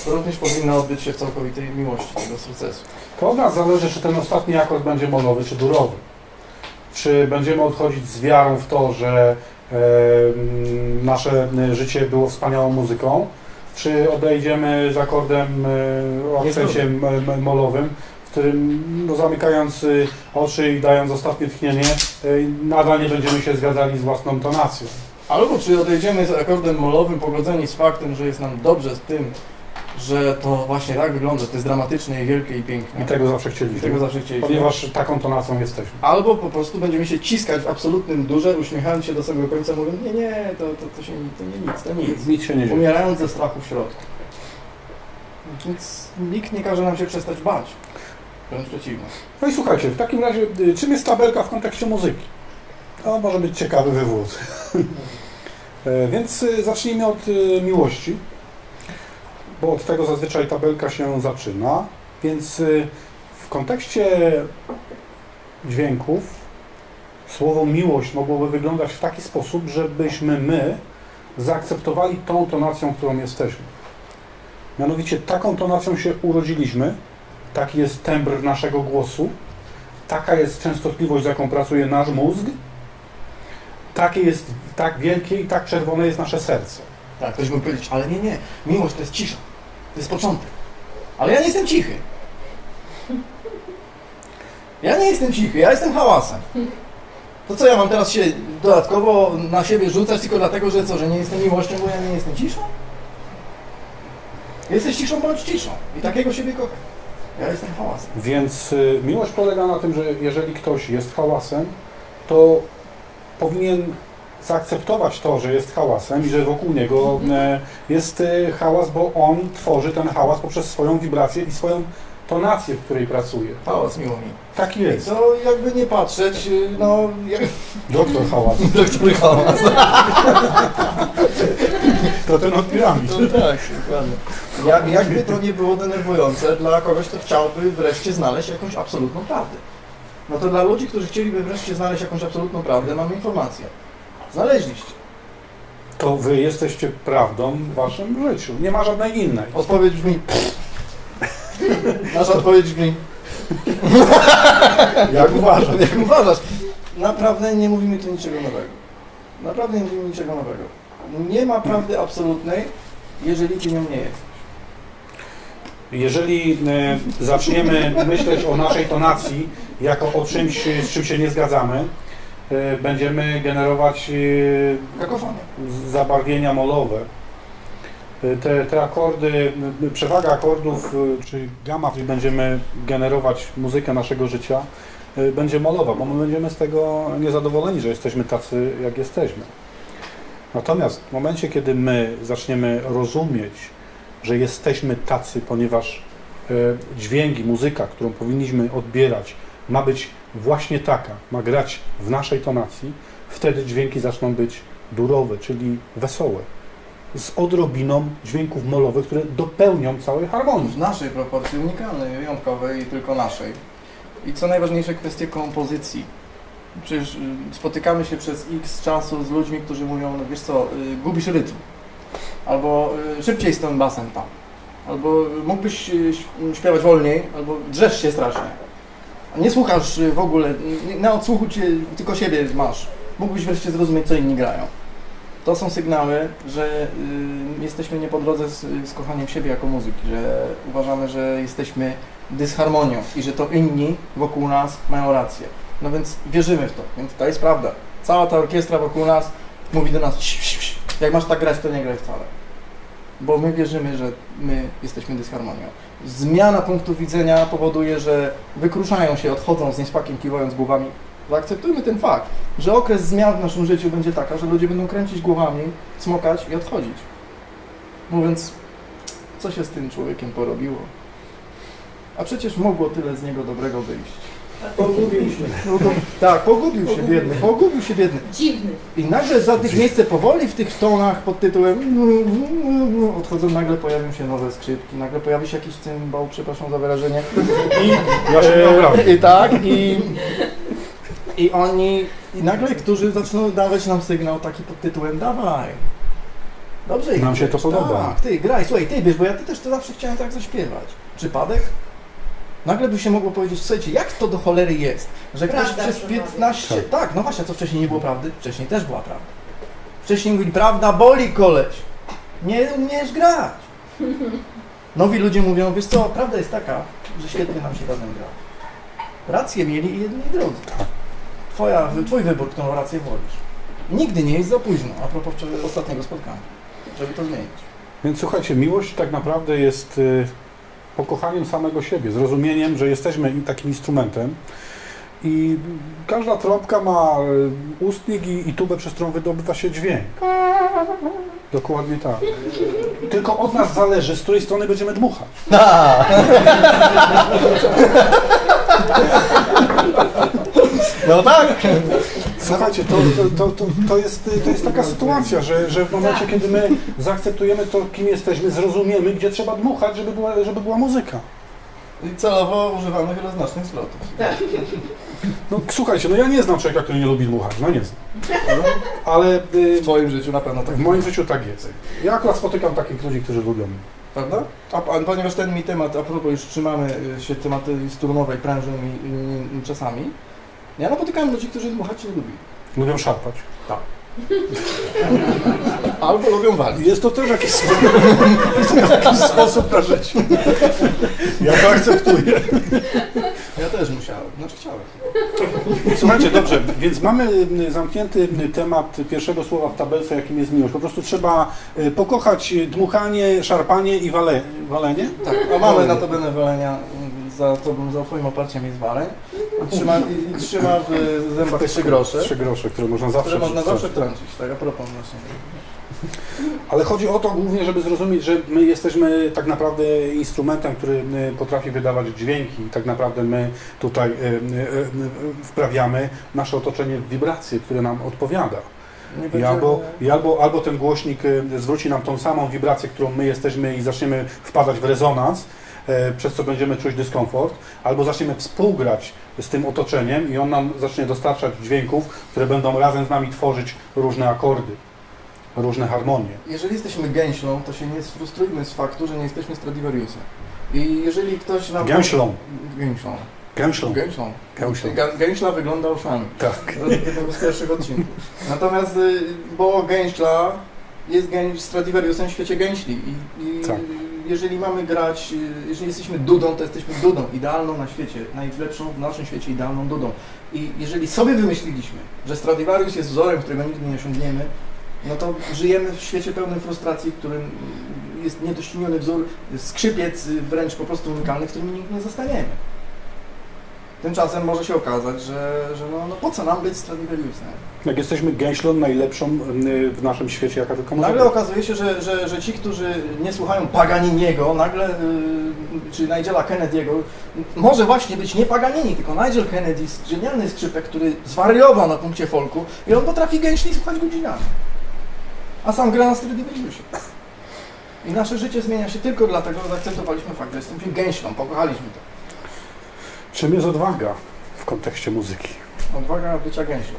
również powinna odbyć się w całkowitej miłości tego procesu. To od nas zależy, czy ten ostatni akord będzie molowy, czy durowy. Czy będziemy odchodzić z wiarą w to, że e, nasze życie było wspaniałą muzyką, czy odejdziemy z akordem e, o akcencie molowym, w którym no, zamykając oczy i dając ostatnie tchnienie, e, nadal nie będziemy się zgadzali z własną tonacją. Albo czy odejdziemy z akordem molowym pogodzeni z faktem, że jest nam dobrze z tym, że to właśnie tak wygląda, że to jest dramatyczne i wielkie i piękne. I tego zawsze chcieliśmy. I tego zawsze chcieliśmy. Ponieważ taką tonacją jesteśmy. Albo po prostu będziemy się ciskać w absolutnym durze, uśmiechając się do samego końca, mówiąc, nie, nie, to, to, to, się, to nie nic, to nic. Nic się nie dzieje. Umierając ze strachu w środku. Więc nikt nie każe nam się przestać bać. Wręcz przeciwnie. No i słuchajcie, w takim razie, czym jest tabelka w kontekście muzyki? To może być ciekawy wywód. Więc zacznijmy od miłości, bo od tego zazwyczaj tabelka się zaczyna. Więc w kontekście dźwięków słowo miłość mogłoby wyglądać w taki sposób, żebyśmy my zaakceptowali tą tonacją, którą jesteśmy. Mianowicie taką tonacją się urodziliśmy, taki jest tembr naszego głosu, taka jest częstotliwość, z jaką pracuje nasz mózg, takie jest, tak wielkie i tak czerwone jest nasze serce. Tak, ktoś mógł powiedzieć, ale nie, nie, miłość to jest cisza, to jest początek. Ale ja nie jestem cichy. Ja nie jestem cichy, ja jestem hałasem. To co, ja mam teraz się dodatkowo na siebie rzucać tylko dlatego, że co, że nie jestem miłością, bo ja nie jestem ciszą? Jesteś ciszą, bądź ciszą. I takiego siebie kocham. Ja jestem hałasem. Więc y, miłość polega na tym, że jeżeli ktoś jest hałasem, to powinien zaakceptować to, że jest hałasem i że wokół niego e, jest e, hałas, bo on tworzy ten hałas poprzez swoją wibrację i swoją tonację, w której pracuje. Hałas miło mi. Tak jest. To jakby nie patrzeć, no... Jak... Doktor hałas. Doktor hałas. To ten od piramid. No tak, dokładnie. Jak, jakby to nie było denerwujące dla kogoś, kto chciałby wreszcie znaleźć jakąś absolutną prawdę. No to dla ludzi, którzy chcieliby wreszcie znaleźć jakąś absolutną prawdę, mamy informację. Znaleźliście. To wy jesteście prawdą w waszym życiu. Nie ma żadnej innej. Odpowiedź brzmi... Nasza odpowiedź brzmi... Jak uważasz? Jak uważasz? Naprawdę nie mówimy tu niczego nowego. Naprawdę nie mówimy niczego nowego. Nie ma prawdy absolutnej, jeżeli ty nią nie jesteś. Jeżeli e, zaczniemy myśleć o naszej tonacji jako o czymś, z czym się nie zgadzamy, e, będziemy generować e, Kakofonię. zabarwienia molowe. E, te, te akordy, e, przewaga akordów, e, czy gama, w której będziemy generować muzykę naszego życia, e, będzie molowa, bo my będziemy z tego niezadowoleni, że jesteśmy tacy, jak jesteśmy. Natomiast w momencie, kiedy my zaczniemy rozumieć, że jesteśmy tacy, ponieważ e, dźwięk i muzyka, którą powinniśmy odbierać, ma być właśnie taka, ma grać w naszej tonacji, wtedy dźwięki zaczną być durowe, czyli wesołe, z odrobiną dźwięków molowych, które dopełnią całej harmonii. W naszej proporcji, unikalnej, wyjątkowej i tylko naszej. I co najważniejsze, kwestie kompozycji. Przecież y, spotykamy się przez x czasu z ludźmi, którzy mówią, no wiesz co, y, gubisz rytm. Albo y, szybciej z tym basem tam. Albo y, mógłbyś y, śpiewać wolniej, albo drzesz się strasznie. A nie słuchasz y, w ogóle, y, na odsłuchu cię, tylko siebie masz. Mógłbyś wreszcie zrozumieć, co inni grają. To są sygnały, że y, jesteśmy nie po drodze z, z kochaniem siebie jako muzyki, że uważamy, że jesteśmy dysharmonią i że to inni wokół nas mają rację. No więc wierzymy w to, więc to jest prawda. Cała ta orkiestra wokół nas mówi do nas, jak masz tak grać, to nie graj wcale. Bo my wierzymy, że my jesteśmy dysharmonią. Zmiana punktu widzenia powoduje, że wykruszają się, odchodzą z niespakiem, kiwając głowami. Zaakceptujmy ten fakt, że okres zmian w naszym życiu będzie taka, że ludzie będą kręcić głowami, smokać i odchodzić. Mówiąc, co się z tym człowiekiem porobiło? A przecież mogło tyle z niego dobrego wyjść. Pogubił się. No to, tak, pogubił się biedny, pogubił się biedny. Dziwny. I nagle za tych miejsce powoli w tych tonach pod tytułem odchodzą, nagle pojawią się nowe skrzypki, nagle pojawi się jakiś cymbał, przepraszam za wyrażenie. I, Ja się e, i tak, i, i oni, i nagle którzy zaczną dawać nam sygnał taki pod tytułem dawaj, Dobrze Nam się to wiesz, podoba. Tak, ty graj, słuchaj, ty wiesz, bo ja ty też to zawsze chciałem tak zaśpiewać. Przypadek? Nagle by się mogło powiedzieć, słuchajcie, jak to do cholery jest, że ktoś Prawda przez przychodzi. piętnaście... Tak. Tak, no właśnie, co wcześniej nie było prawdy? Wcześniej też była prawda. Wcześniej mówili, prawda boli, koleś. Nie umiesz grać. Nowi ludzie mówią, wiesz co, prawda jest taka, że świetnie nam się razem gra. Rację mieli i jedni i drudzy. Twoja, twój wybór, którą rację wolisz. Nigdy nie jest za późno, a propos wczoraj- ostatniego spotkania, żeby to zmienić. Więc słuchajcie, miłość tak naprawdę jest y, pokochaniem samego siebie, zrozumieniem, że jesteśmy takim instrumentem i każda trąbka ma y, ustnik i, i tubę, przez którą wydobywa się dźwięk. Dokładnie tak. Tylko od nas zależy, z której strony będziemy dmuchać. No tak! Słuchajcie, to, to, to, to, to, jest, to jest taka sytuacja, że, że w momencie, kiedy my zaakceptujemy to, kim jesteśmy, zrozumiemy, gdzie trzeba dmuchać, żeby była, żeby była muzyka. I celowo używamy wieloznacznych zwrotów. Tak. No słuchajcie, no ja nie znam człowieka, który nie lubi dmuchać, no nie znam. Ale y, W twoim życiu na pewno tak. w moim życiu tak jest. Ja akurat spotykam takich ludzi, którzy lubią. Prawda? A, a ponieważ ten mi temat, a propos już trzymamy się tematy strunowej prężą i, i, i czasami, ja napotykałem ludzi, którzy dmuchać nie lubili. Lubią szarpać. Albo lubią walić. Jest to też jakiś sposób, jakiś sposób na życie. Ja to akceptuję. Ja też musiałem, znaczy chciałem. Słuchajcie, dobrze, więc mamy zamknięty temat pierwszego słowa w tabelce, jakim jest miłość. Po prostu trzeba pokochać dmuchanie, szarpanie i wale, walenie. Tak, a mamy na to będę walenia, za tobą, za twoim oparciem jest waleń. I trzyma, i, i trzyma w zębach trzy grosze, Trzy grosze, które można zawsze... które można zawsze wtrącić, tak, a propos właśnie. Ale chodzi o to głównie, żeby zrozumieć, że my jesteśmy tak naprawdę instrumentem, który potrafi wydawać dźwięki. Tak naprawdę my tutaj wprawiamy nasze otoczenie w wibracje, które nam odpowiada. Nie I albo, i albo, albo ten głośnik zwróci nam tą samą wibrację, którą my jesteśmy i zaczniemy wpadać w rezonans, przez co będziemy czuć dyskomfort, albo zaczniemy współgrać z tym otoczeniem i on nam zacznie dostarczać dźwięków, które będą razem z nami tworzyć różne akordy, różne harmonie. Jeżeli jesteśmy gęślą, to się nie sfrustrujmy z faktu, że nie jesteśmy Stradivariusem. I jeżeli ktoś nam... Gęślą. Gęślą. Gęślą. Gęślą. Gęślą. Gę- Gęśla wygląda uszami. Tak. Jednego z pierwszych odcinków. Natomiast, y, bo gęśla jest gęś, Stradivariusem w świecie gęśli. I, i Tak. jeżeli mamy grać, y, jeżeli jesteśmy dudą, to jesteśmy dudą, idealną na świecie, najlepszą w naszym świecie, idealną dudą. I jeżeli sobie wymyśliliśmy, że Stradivarius jest wzorem, którego nigdy nie osiągniemy, no to żyjemy w świecie pełnym frustracji, w którym jest niedościgniony wzór, skrzypiec wręcz po prostu unikalny, którym nigdy nie zostaniemy. Tymczasem może się okazać, że, że no, no po co nam być Stradivariusem? Jak jesteśmy gęślą najlepszą y, w naszym świecie, jaka tylko może Nagle być. okazuje się, że, że, że ci, którzy nie słuchają Paganiniego, nagle, yy, czy Nigela Kennedy'ego, może właśnie być nie Paganini, tylko Nigel Kennedy, genialny skrzypek, który zwariował na punkcie folku i on potrafi gęśli słuchać godzinami. A sam gra na Stradivariusie. I nasze życie zmienia się tylko dlatego, że zaakceptowaliśmy fakt, że jesteśmy gęślą, pokochaliśmy to. Czym jest odwaga w kontekście muzyki? Odwaga bycia gęślą.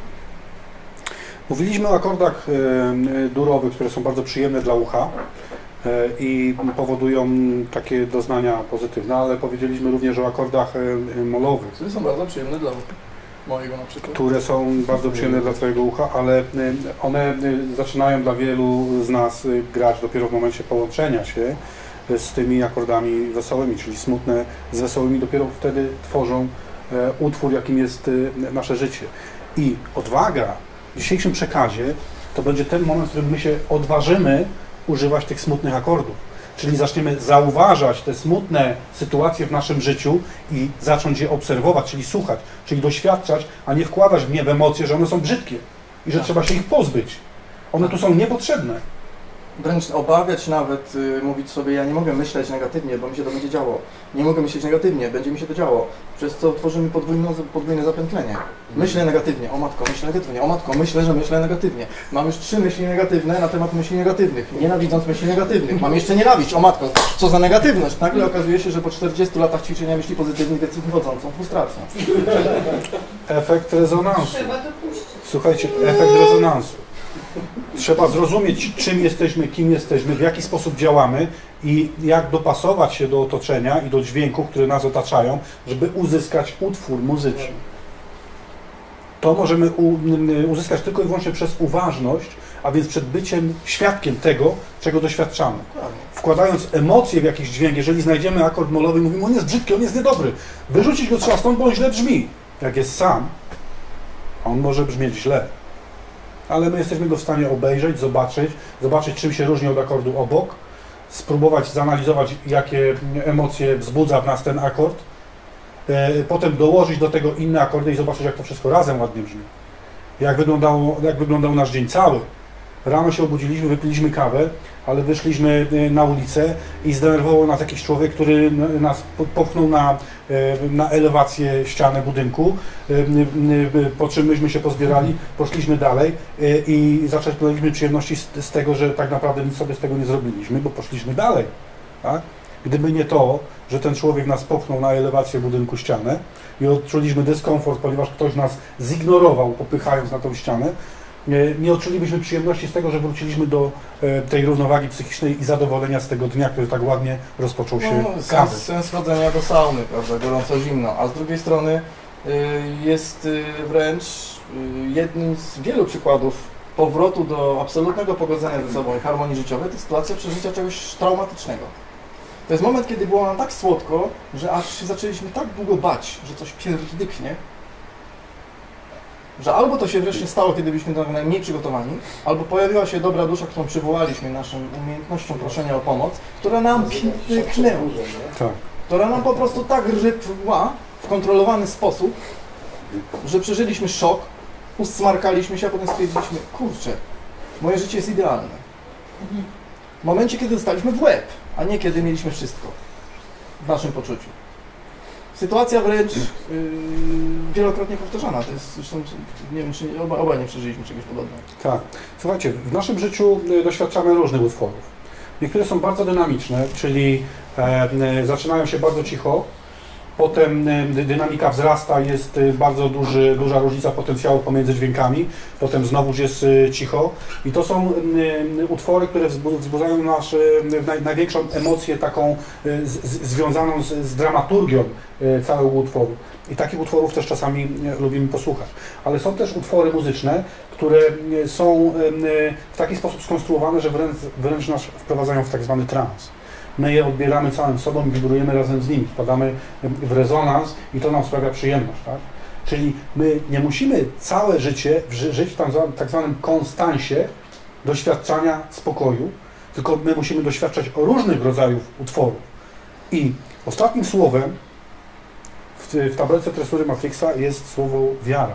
Mówiliśmy o akordach y, durowych, które są bardzo przyjemne dla ucha y, i powodują takie doznania pozytywne, ale powiedzieliśmy również o akordach y, molowych, Które są bardzo przyjemne dla mojego na przykład. które są bardzo przyjemne dla Twojego ucha, ale y, one y, zaczynają dla wielu z nas y, grać dopiero w momencie połączenia się y, z tymi akordami wesołymi, czyli smutne z wesołymi dopiero wtedy tworzą y, utwór, jakim jest y, nasze życie. I odwaga w dzisiejszym przekazie to będzie ten moment, w którym my się odważymy używać tych smutnych akordów. Czyli zaczniemy zauważać te smutne sytuacje w naszym życiu i zacząć je obserwować, czyli słuchać, czyli doświadczać, a nie wkładać w nie w emocje, że one są brzydkie i że trzeba się ich pozbyć. One tu są niepotrzebne. Wręcz obawiać nawet, y, mówić sobie, ja nie mogę myśleć negatywnie, bo mi się to będzie działo. Nie mogę myśleć negatywnie, będzie mi się to działo. Przez co tworzymy podwójne, podwójne zapętlenie. Myślę negatywnie, o matko, myślę negatywnie, o matko, myślę, że myślę negatywnie. Mam już trzy myśli negatywne na temat myśli negatywnych, nienawidząc myśli negatywnych. Mam jeszcze nienawiść, o matko, co za negatywność. Nagle okazuje się, że po czterdziestu latach ćwiczenia myśli pozytywnych jest wywodzącą frustracją. Efekt rezonansu. Trzeba dopuścić. Słuchajcie, efekt rezonansu. Trzeba zrozumieć, czym jesteśmy, kim jesteśmy, w jaki sposób działamy i jak dopasować się do otoczenia i do dźwięków, które nas otaczają, żeby uzyskać utwór muzyczny. To możemy u, uzyskać tylko i wyłącznie przez uważność, a więc przed byciem świadkiem tego, czego doświadczamy. Wkładając emocje w jakiś dźwięk, jeżeli znajdziemy akord molowy i mówimy, on jest brzydki, on jest niedobry, wyrzucić go trzeba stąd, bo on źle brzmi. Jak jest sam, on może brzmieć źle. Ale my jesteśmy go w stanie obejrzeć, zobaczyć, zobaczyć, czym się różni od akordu obok, spróbować zanalizować, jakie emocje wzbudza w nas ten akord, e, potem dołożyć do tego inne akordy i zobaczyć, jak to wszystko razem ładnie brzmi. Jak wyglądało, jak wyglądał nasz dzień cały. Rano się obudziliśmy, wypiliśmy kawę, ale wyszliśmy na ulicę i zdenerwował nas jakiś człowiek, który nas popchnął na, na elewację ściany budynku, po czym myśmy się pozbierali, poszliśmy dalej i zaczerpnęliśmy przyjemności z, z tego, że tak naprawdę nic sobie z tego nie zrobiliśmy, bo poszliśmy dalej. Tak? Gdyby nie to, że ten człowiek nas popchnął na elewację budynku ścianę i odczuliśmy dyskomfort, ponieważ ktoś nas zignorował, popychając na tą ścianę, nie odczulibyśmy przyjemności z tego, że wróciliśmy do tej równowagi psychicznej i zadowolenia z tego dnia, który tak ładnie rozpoczął się. No, sens, sens chodzenia do sauny, prawda, gorąco-zimno, a z drugiej strony jest wręcz jednym z wielu przykładów powrotu do absolutnego pogodzenia ze sobą i harmonii życiowej, to sytuacja przeżycia czegoś traumatycznego. To jest moment, kiedy było nam tak słodko, że aż się zaczęliśmy tak długo bać, że coś pierdyknie, że albo to się wreszcie stało, kiedy byliśmy do najmniej przygotowani, albo pojawiła się dobra dusza, którą przywołaliśmy naszą umiejętnością proszenia o pomoc, która nam pierdyknęła, Tak. która nam po prostu tak rypła w kontrolowany sposób, że przeżyliśmy szok, usmarkaliśmy się, a potem stwierdziliśmy, kurczę, moje życie jest idealne. W momencie, kiedy dostaliśmy w łeb, a nie kiedy mieliśmy wszystko w naszym poczuciu. Sytuacja wręcz yy, wielokrotnie powtarzana. To jest zresztą, nie wiem, czy oba, obaj nie przeżyliśmy czegoś podobnego. Tak. Słuchajcie, w naszym życiu doświadczamy różnych utworów. Niektóre są bardzo dynamiczne, czyli e, zaczynają się bardzo cicho, potem dynamika wzrasta, jest bardzo duży, duża różnica potencjału pomiędzy dźwiękami, potem znowuż jest cicho i to są utwory, które wzbudzają nasz, największą emocję taką z, z, związaną z, z dramaturgią całego utworu. I takich utworów też czasami lubimy posłuchać. Ale są też utwory muzyczne, które są w taki sposób skonstruowane, że wręcz, wręcz nas wprowadzają w tak zwany trans. My je odbieramy całym sobą i wibrujemy razem z nimi, wpadamy w rezonans i to nam sprawia przyjemność. Tak? Czyli my nie musimy całe życie żyć w tak zwanym konstansie doświadczania spokoju, tylko my musimy doświadczać różnych rodzajów utworów. I ostatnim słowem w, w tabelce tresury Matrixa jest słowo wiara.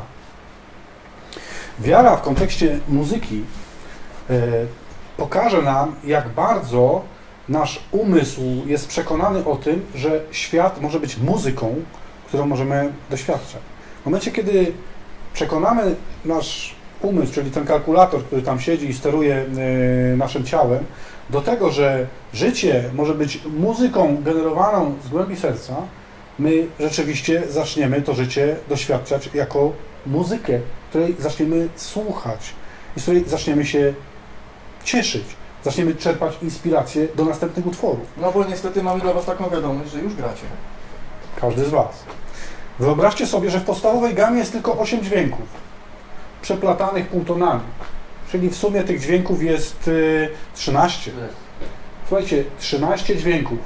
Wiara w kontekście muzyki e, pokaże nam, jak bardzo nasz umysł jest przekonany o tym, że świat może być muzyką, którą możemy doświadczać. W momencie, kiedy przekonamy nasz umysł, czyli ten kalkulator, który tam siedzi i steruje y, naszym ciałem, do tego, że życie może być muzyką generowaną z głębi serca, my rzeczywiście zaczniemy to życie doświadczać jako muzykę, której zaczniemy słuchać i z której zaczniemy się cieszyć. Zaczniemy czerpać inspirację do następnych utworów. No bo niestety mamy dla Was taką wiadomość, że już gracie. Każdy z Was. Wyobraźcie sobie, że w podstawowej gamie jest tylko osiem dźwięków, przeplatanych półtonami. Czyli w sumie tych dźwięków jest y, trzynaście. Słuchajcie, trzynaście dźwięków.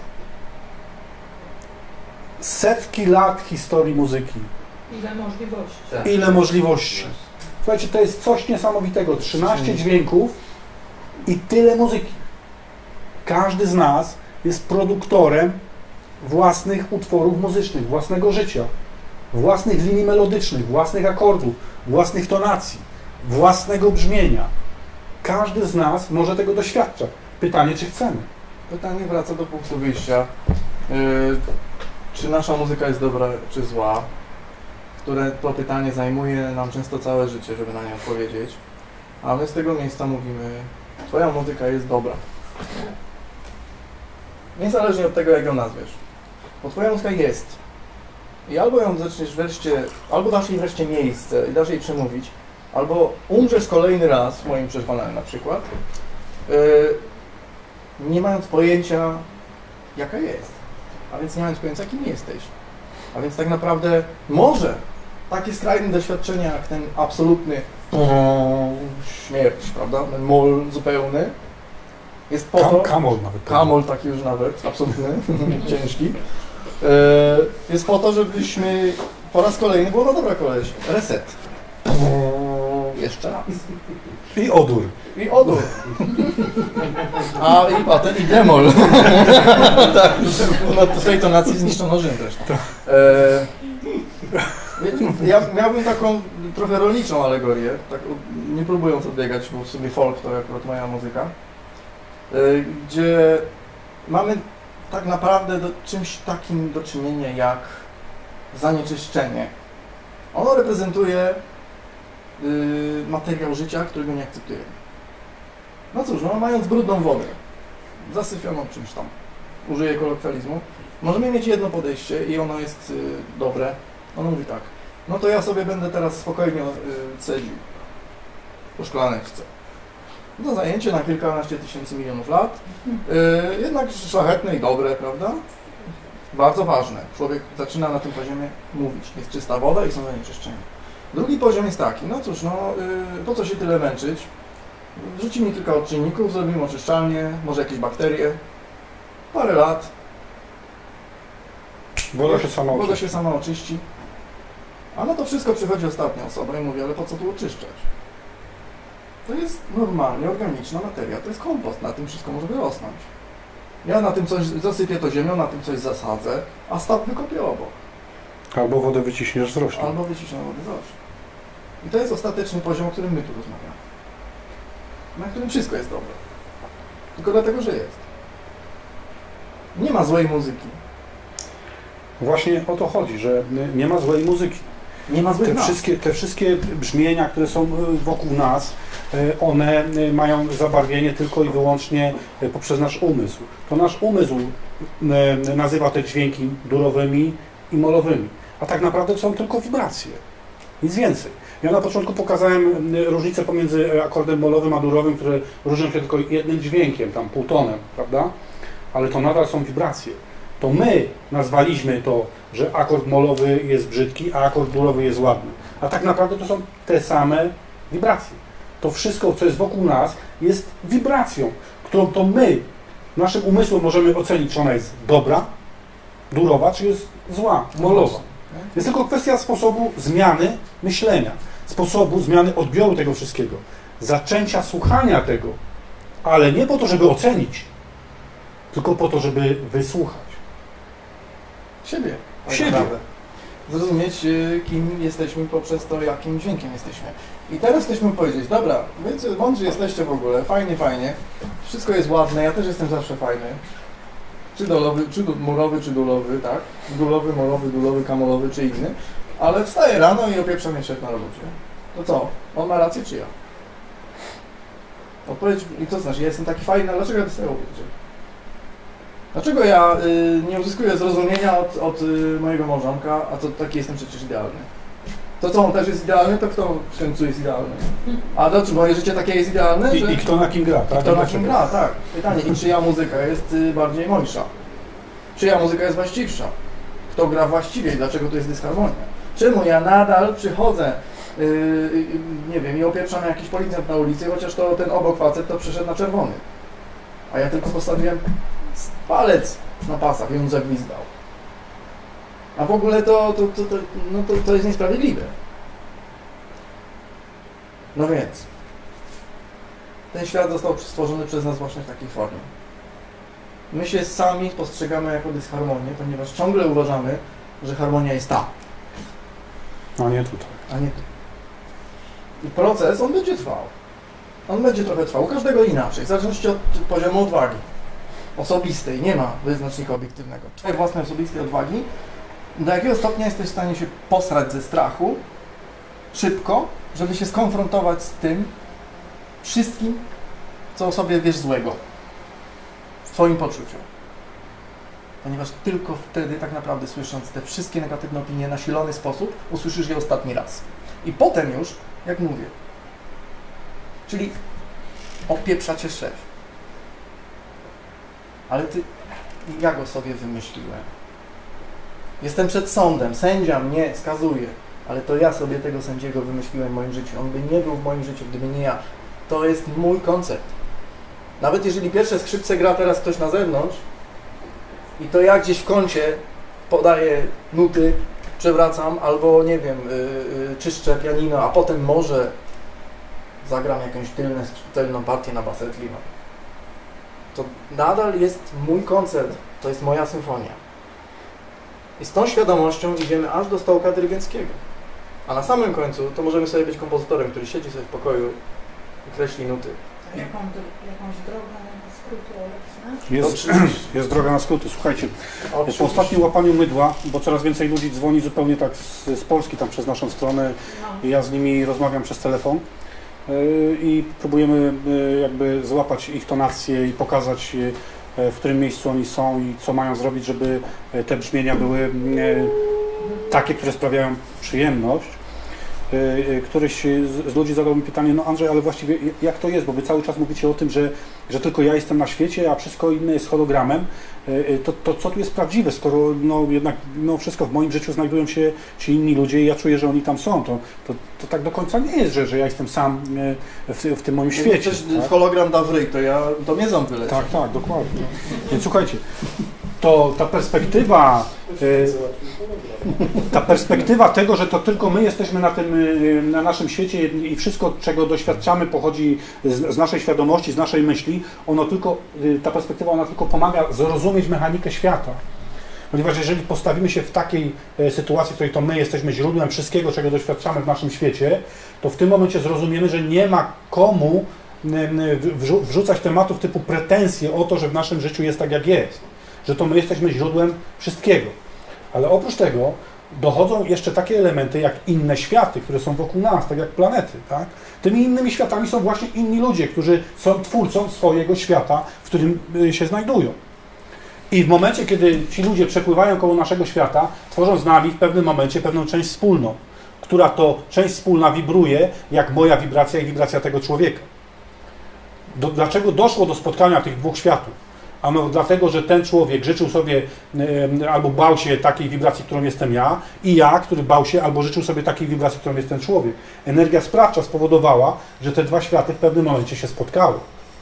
Setki lat historii muzyki. Ile możliwości. Ile możliwości. Słuchajcie, to jest coś niesamowitego. trzynaście dźwięków i tyle muzyki. Każdy z nas jest produktorem własnych utworów muzycznych, własnego życia, własnych linii melodycznych, własnych akordów, własnych tonacji, własnego brzmienia. Każdy z nas może tego doświadczać. Pytanie, czy chcemy? Pytanie wraca do punktu wyjścia. Yy, czy nasza muzyka jest dobra, czy zła? Które to pytanie zajmuje nam często całe życie, żeby na nie odpowiedzieć. A my z tego miejsca mówimy, Twoja muzyka jest dobra. Niezależnie od tego, jak ją nazwiesz. Bo Twoja muzyka jest. I albo ją zaczniesz wreszcie, albo dasz jej wreszcie miejsce i dasz jej przemówić, albo umrzesz kolejny raz w moim przekonaniu na przykład, yy, nie mając pojęcia, jaka jest, a więc nie mając pojęcia, kim jesteś. A więc tak naprawdę może takie skrajne doświadczenia jak ten absolutny śmierć, prawda, ten mol zupełny, jest po Kam, to, kamol nawet. kamol taki już nawet, absolutny, ciężki, yy, jest po to, żebyśmy po raz kolejny, było no dobra koleś, reset. Jeszcze raz. I odór. I odór. A i potem i demol. Tak, no w tej tonacji zniszczono Rzym zresztą. E, ja miałbym taką trochę rolniczą alegorię, tak, nie próbując odbiegać, bo w sumie folk to akurat moja muzyka, e, gdzie mamy tak naprawdę do czymś takim do czynienia jak zanieczyszczenie. Ono reprezentuje y, materiał życia, którego nie akceptujemy. No cóż, no, mając brudną wodę, zasypioną czymś tam, użyję kolokwializmu, możemy mieć jedno podejście i ono jest y, dobre. Ono mówi tak, no to ja sobie będę teraz spokojnie y, cedził po szklaneczce. To zajęcie na kilkanaście tysięcy milionów lat, y, jednak szlachetne i dobre, prawda? Bardzo ważne. Człowiek zaczyna na tym poziomie mówić. Jest czysta woda i są zanieczyszczenia. Drugi poziom jest taki, no cóż, no yy, po co się tyle męczyć? Wrzucimy kilka odczynników, zrobimy oczyszczalnię, może jakieś bakterie. Parę lat. Woda się sama Woda oczyści. się sama oczyści. A no to wszystko przychodzi ostatnia osoba i mówi, ale po co tu oczyszczać? To jest normalnie organiczna materia, to jest kompost, na tym wszystko może wyrosnąć. Ja na tym coś zasypię to ziemią, na tym coś zasadzę, a staw wykopię obok. Albo wodę wyciśniesz z roślin. Albo wyciśnę wodę z roślin. I to jest ostateczny poziom, o którym my tu rozmawiamy. Na którym wszystko jest dobre. Tylko dlatego, że jest. Nie ma złej muzyki. Właśnie o to chodzi, że nie ma złej muzyki. Nie ma złych Te nazw. wszystkie, te wszystkie brzmienia, które są wokół nas, one mają zabarwienie tylko i wyłącznie poprzez nasz umysł. To nasz umysł nazywa te dźwięki durowymi i molowymi, a tak naprawdę są tylko wibracje. Nic więcej. Ja na początku pokazałem różnicę pomiędzy akordem molowym a durowym, które różnią się tylko jednym dźwiękiem, tam półtonem, prawda? Ale to nadal są wibracje. To my nazwaliśmy to, że akord molowy jest brzydki, a akord durowy jest ładny. A tak naprawdę to są te same wibracje. To wszystko, co jest wokół nas, jest wibracją, którą to my, naszym umysłem możemy ocenić, czy ona jest dobra, durowa, czy jest zła, molowa. Jest tylko kwestia sposobu zmiany myślenia, sposobu zmiany odbioru tego wszystkiego, zaczęcia słuchania tego, ale nie po to, żeby ocenić, tylko po to, żeby wysłuchać. Siebie. Tak Siebie. naprawdę. Zrozumieć, y, kim jesteśmy poprzez to, jakim dźwiękiem jesteśmy. I teraz ktoś mógł powiedzieć, dobra, wy mądrzy jesteście w ogóle, fajnie, fajnie, wszystko jest ładne, ja też jestem zawsze fajny. Czy dolowy, czy murowy, czy dulowy, tak? Dulowy, molowy, dulowy, kamolowy, czy inny. Ale wstaję rano i opieprza mnie szef na robocie. To co? On ma rację, czy ja? Odpowiedź, i to znaczy, ja jestem taki fajny, a dlaczego ja dostaję opieprze? Dlaczego ja y, nie uzyskuję zrozumienia od, od y, mojego małżonka, a to taki jestem przecież idealny? To co, on też jest idealny, to kto w końcu jest idealny? A dlaczego moje życie takie jest idealne, I, że... i kto na kim gra, tak? Kto na Dlaczego? kim gra, tak. Pytanie, i czyja muzyka jest y, bardziej mojsza? Czyja muzyka jest właściwsza? Kto gra właściwie i dlaczego to jest dysharmonia? Czemu ja nadal przychodzę, yy, yy, nie wiem, i opieprzam jakiś policjant na ulicy, chociaż to ten obok facet to przyszedł na czerwony. A ja tylko postawiłem palec na pasach i on zagwizdał. A w ogóle to, to, to, to, no to, to jest niesprawiedliwe. No więc, ten świat został stworzony przez nas właśnie w takiej formie. My się sami postrzegamy jako dysharmonię, ponieważ ciągle uważamy, że harmonia jest tam, A nie tutaj. a nie tu. I proces, on będzie trwał. On będzie trochę trwał, u każdego inaczej, w zależności od poziomu odwagi osobistej. Nie ma wyznacznika obiektywnego. Twojej własnej osobistej odwagi, do jakiego stopnia jesteś w stanie się posrać ze strachu szybko, żeby się skonfrontować z tym wszystkim, co o sobie wiesz złego w twoim poczuciu. Ponieważ tylko wtedy tak naprawdę, słysząc te wszystkie negatywne opinie na silony sposób, usłyszysz je ostatni raz. I potem już, jak mówię, Czyli opieprza cię szef. Ale ty, ja go sobie wymyśliłem. Jestem przed sądem, sędzia mnie skazuje, ale to ja sobie tego sędziego wymyśliłem w moim życiu. On by nie był w moim życiu, gdyby nie ja. To jest mój koncept. Nawet jeżeli pierwsze skrzypce gra teraz ktoś na zewnątrz i to ja gdzieś w kącie podaję nuty, przewracam albo, nie wiem, yy, yy, czyszczę pianino, a potem może zagram jakąś tylne, tylną partię na basetliwa. To nadal jest mój koncert, to jest moja symfonia. I z tą świadomością idziemy aż do stołka dyrygenckiego. A na samym końcu to możemy sobie być kompozytorem, który siedzi sobie w pokoju i kreśli nuty. Jaką, jakąś drogę na skróty Olek Jest, jest droga na skróty. Słuchajcie, Oczywiście. po ostatnim łapaniu mydła, bo coraz więcej ludzi dzwoni zupełnie tak z, z Polski, tam przez naszą stronę, No. ja z nimi rozmawiam przez telefon yy, i próbujemy yy, jakby złapać ich tonację i pokazać, yy, w którym miejscu oni są i co mają zrobić, żeby yy, te brzmienia były yy, takie, które sprawiają przyjemność. Yy, któryś z, z ludzi zadał mi pytanie, no Andrzej, ale właściwie jak to jest, bo wy cały czas mówicie o tym, że, że tylko ja jestem na świecie, a wszystko inne jest hologramem, yy, to, to co tu jest prawdziwe, skoro no, jednak no, wszystko w moim życiu znajdują się ci inni ludzie i ja czuję, że oni tam są, to, to, to tak do końca nie jest, że, że ja jestem sam yy, w, w tym moim świecie. Ktoś Tak? hologram da w ryj, to ja, to mnie ząb wyleci. Tak, tak, dokładnie. Więc słuchajcie, to ta perspektywa, yy, ta perspektywa tego, że to tylko my jesteśmy na tym, yy, na naszym świecie i wszystko, czego doświadczamy, pochodzi z, z naszej świadomości, z naszej myśli, ono tylko, yy, ta perspektywa, ona tylko pomaga zrozumieć mechanikę świata. Ponieważ jeżeli postawimy się w takiej yy, sytuacji, w której to my jesteśmy źródłem wszystkiego, czego doświadczamy w naszym świecie, to w tym momencie zrozumiemy, że nie ma komu yy, wrzucać tematów typu pretensje o to, że w naszym życiu jest tak, jak jest. Że to my jesteśmy źródłem wszystkiego. Ale oprócz tego dochodzą jeszcze takie elementy jak inne światy, które są wokół nas, tak jak planety. Tak? Tymi innymi światami są właśnie inni ludzie, którzy są twórcą swojego świata, w którym się znajdują. I w momencie, kiedy ci ludzie przepływają koło naszego świata, tworzą z nami w pewnym momencie pewną część wspólną, która to część wspólna wibruje jak moja wibracja i wibracja tego człowieka. Do, dlaczego doszło do spotkania tych dwóch światów? Ano dlatego, że ten człowiek życzył sobie e, albo bał się takiej wibracji, którą jestem ja, i ja, który bał się albo życzył sobie takiej wibracji, którą jest ten człowiek. Energia sprawcza spowodowała, że te dwa światy w pewnym momencie się spotkały.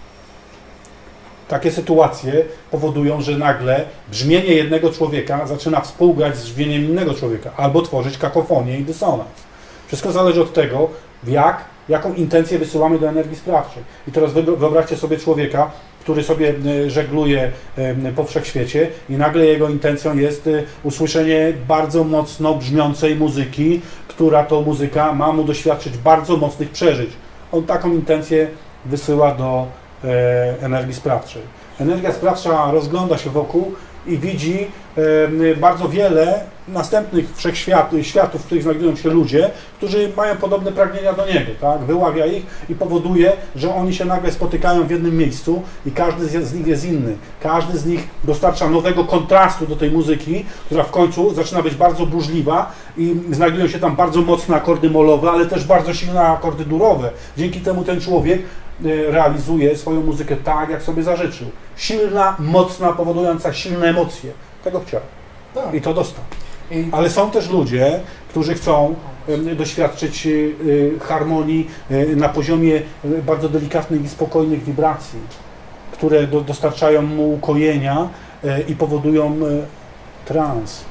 Takie sytuacje powodują, że nagle brzmienie jednego człowieka zaczyna współgrać z brzmieniem innego człowieka, albo tworzyć kakofonię i dysonans. Wszystko zależy od tego, jak, jaką intencję wysyłamy do energii sprawczej. I teraz wyobraźcie sobie człowieka, który sobie żegluje po wszechświecie i nagle jego intencją jest usłyszenie bardzo mocno brzmiącej muzyki, która to muzyka ma mu doświadczyć bardzo mocnych przeżyć. On taką intencję wysyła do energii sprawczej. Energia sprawcza rozgląda się wokół i widzi bardzo wiele następnych wszechświatów, światów, w których znajdują się ludzie, którzy mają podobne pragnienia do niego, tak? Wyławia ich i powoduje, że oni się nagle spotykają w jednym miejscu i każdy z nich jest inny. Każdy z nich dostarcza nowego kontrastu do tej muzyki, która w końcu zaczyna być bardzo burzliwa i znajdują się tam bardzo mocne akordy molowe, ale też bardzo silne akordy durowe. Dzięki temu ten człowiek realizuje swoją muzykę tak, jak sobie zażyczył. Silna, mocna, powodująca silne emocje. Tego chciał. Tak. I to dostał. I Ale są też ludzie, którzy chcą doświadczyć harmonii na poziomie bardzo delikatnych i spokojnych wibracji, które do, dostarczają mu ukojenia i powodują trans.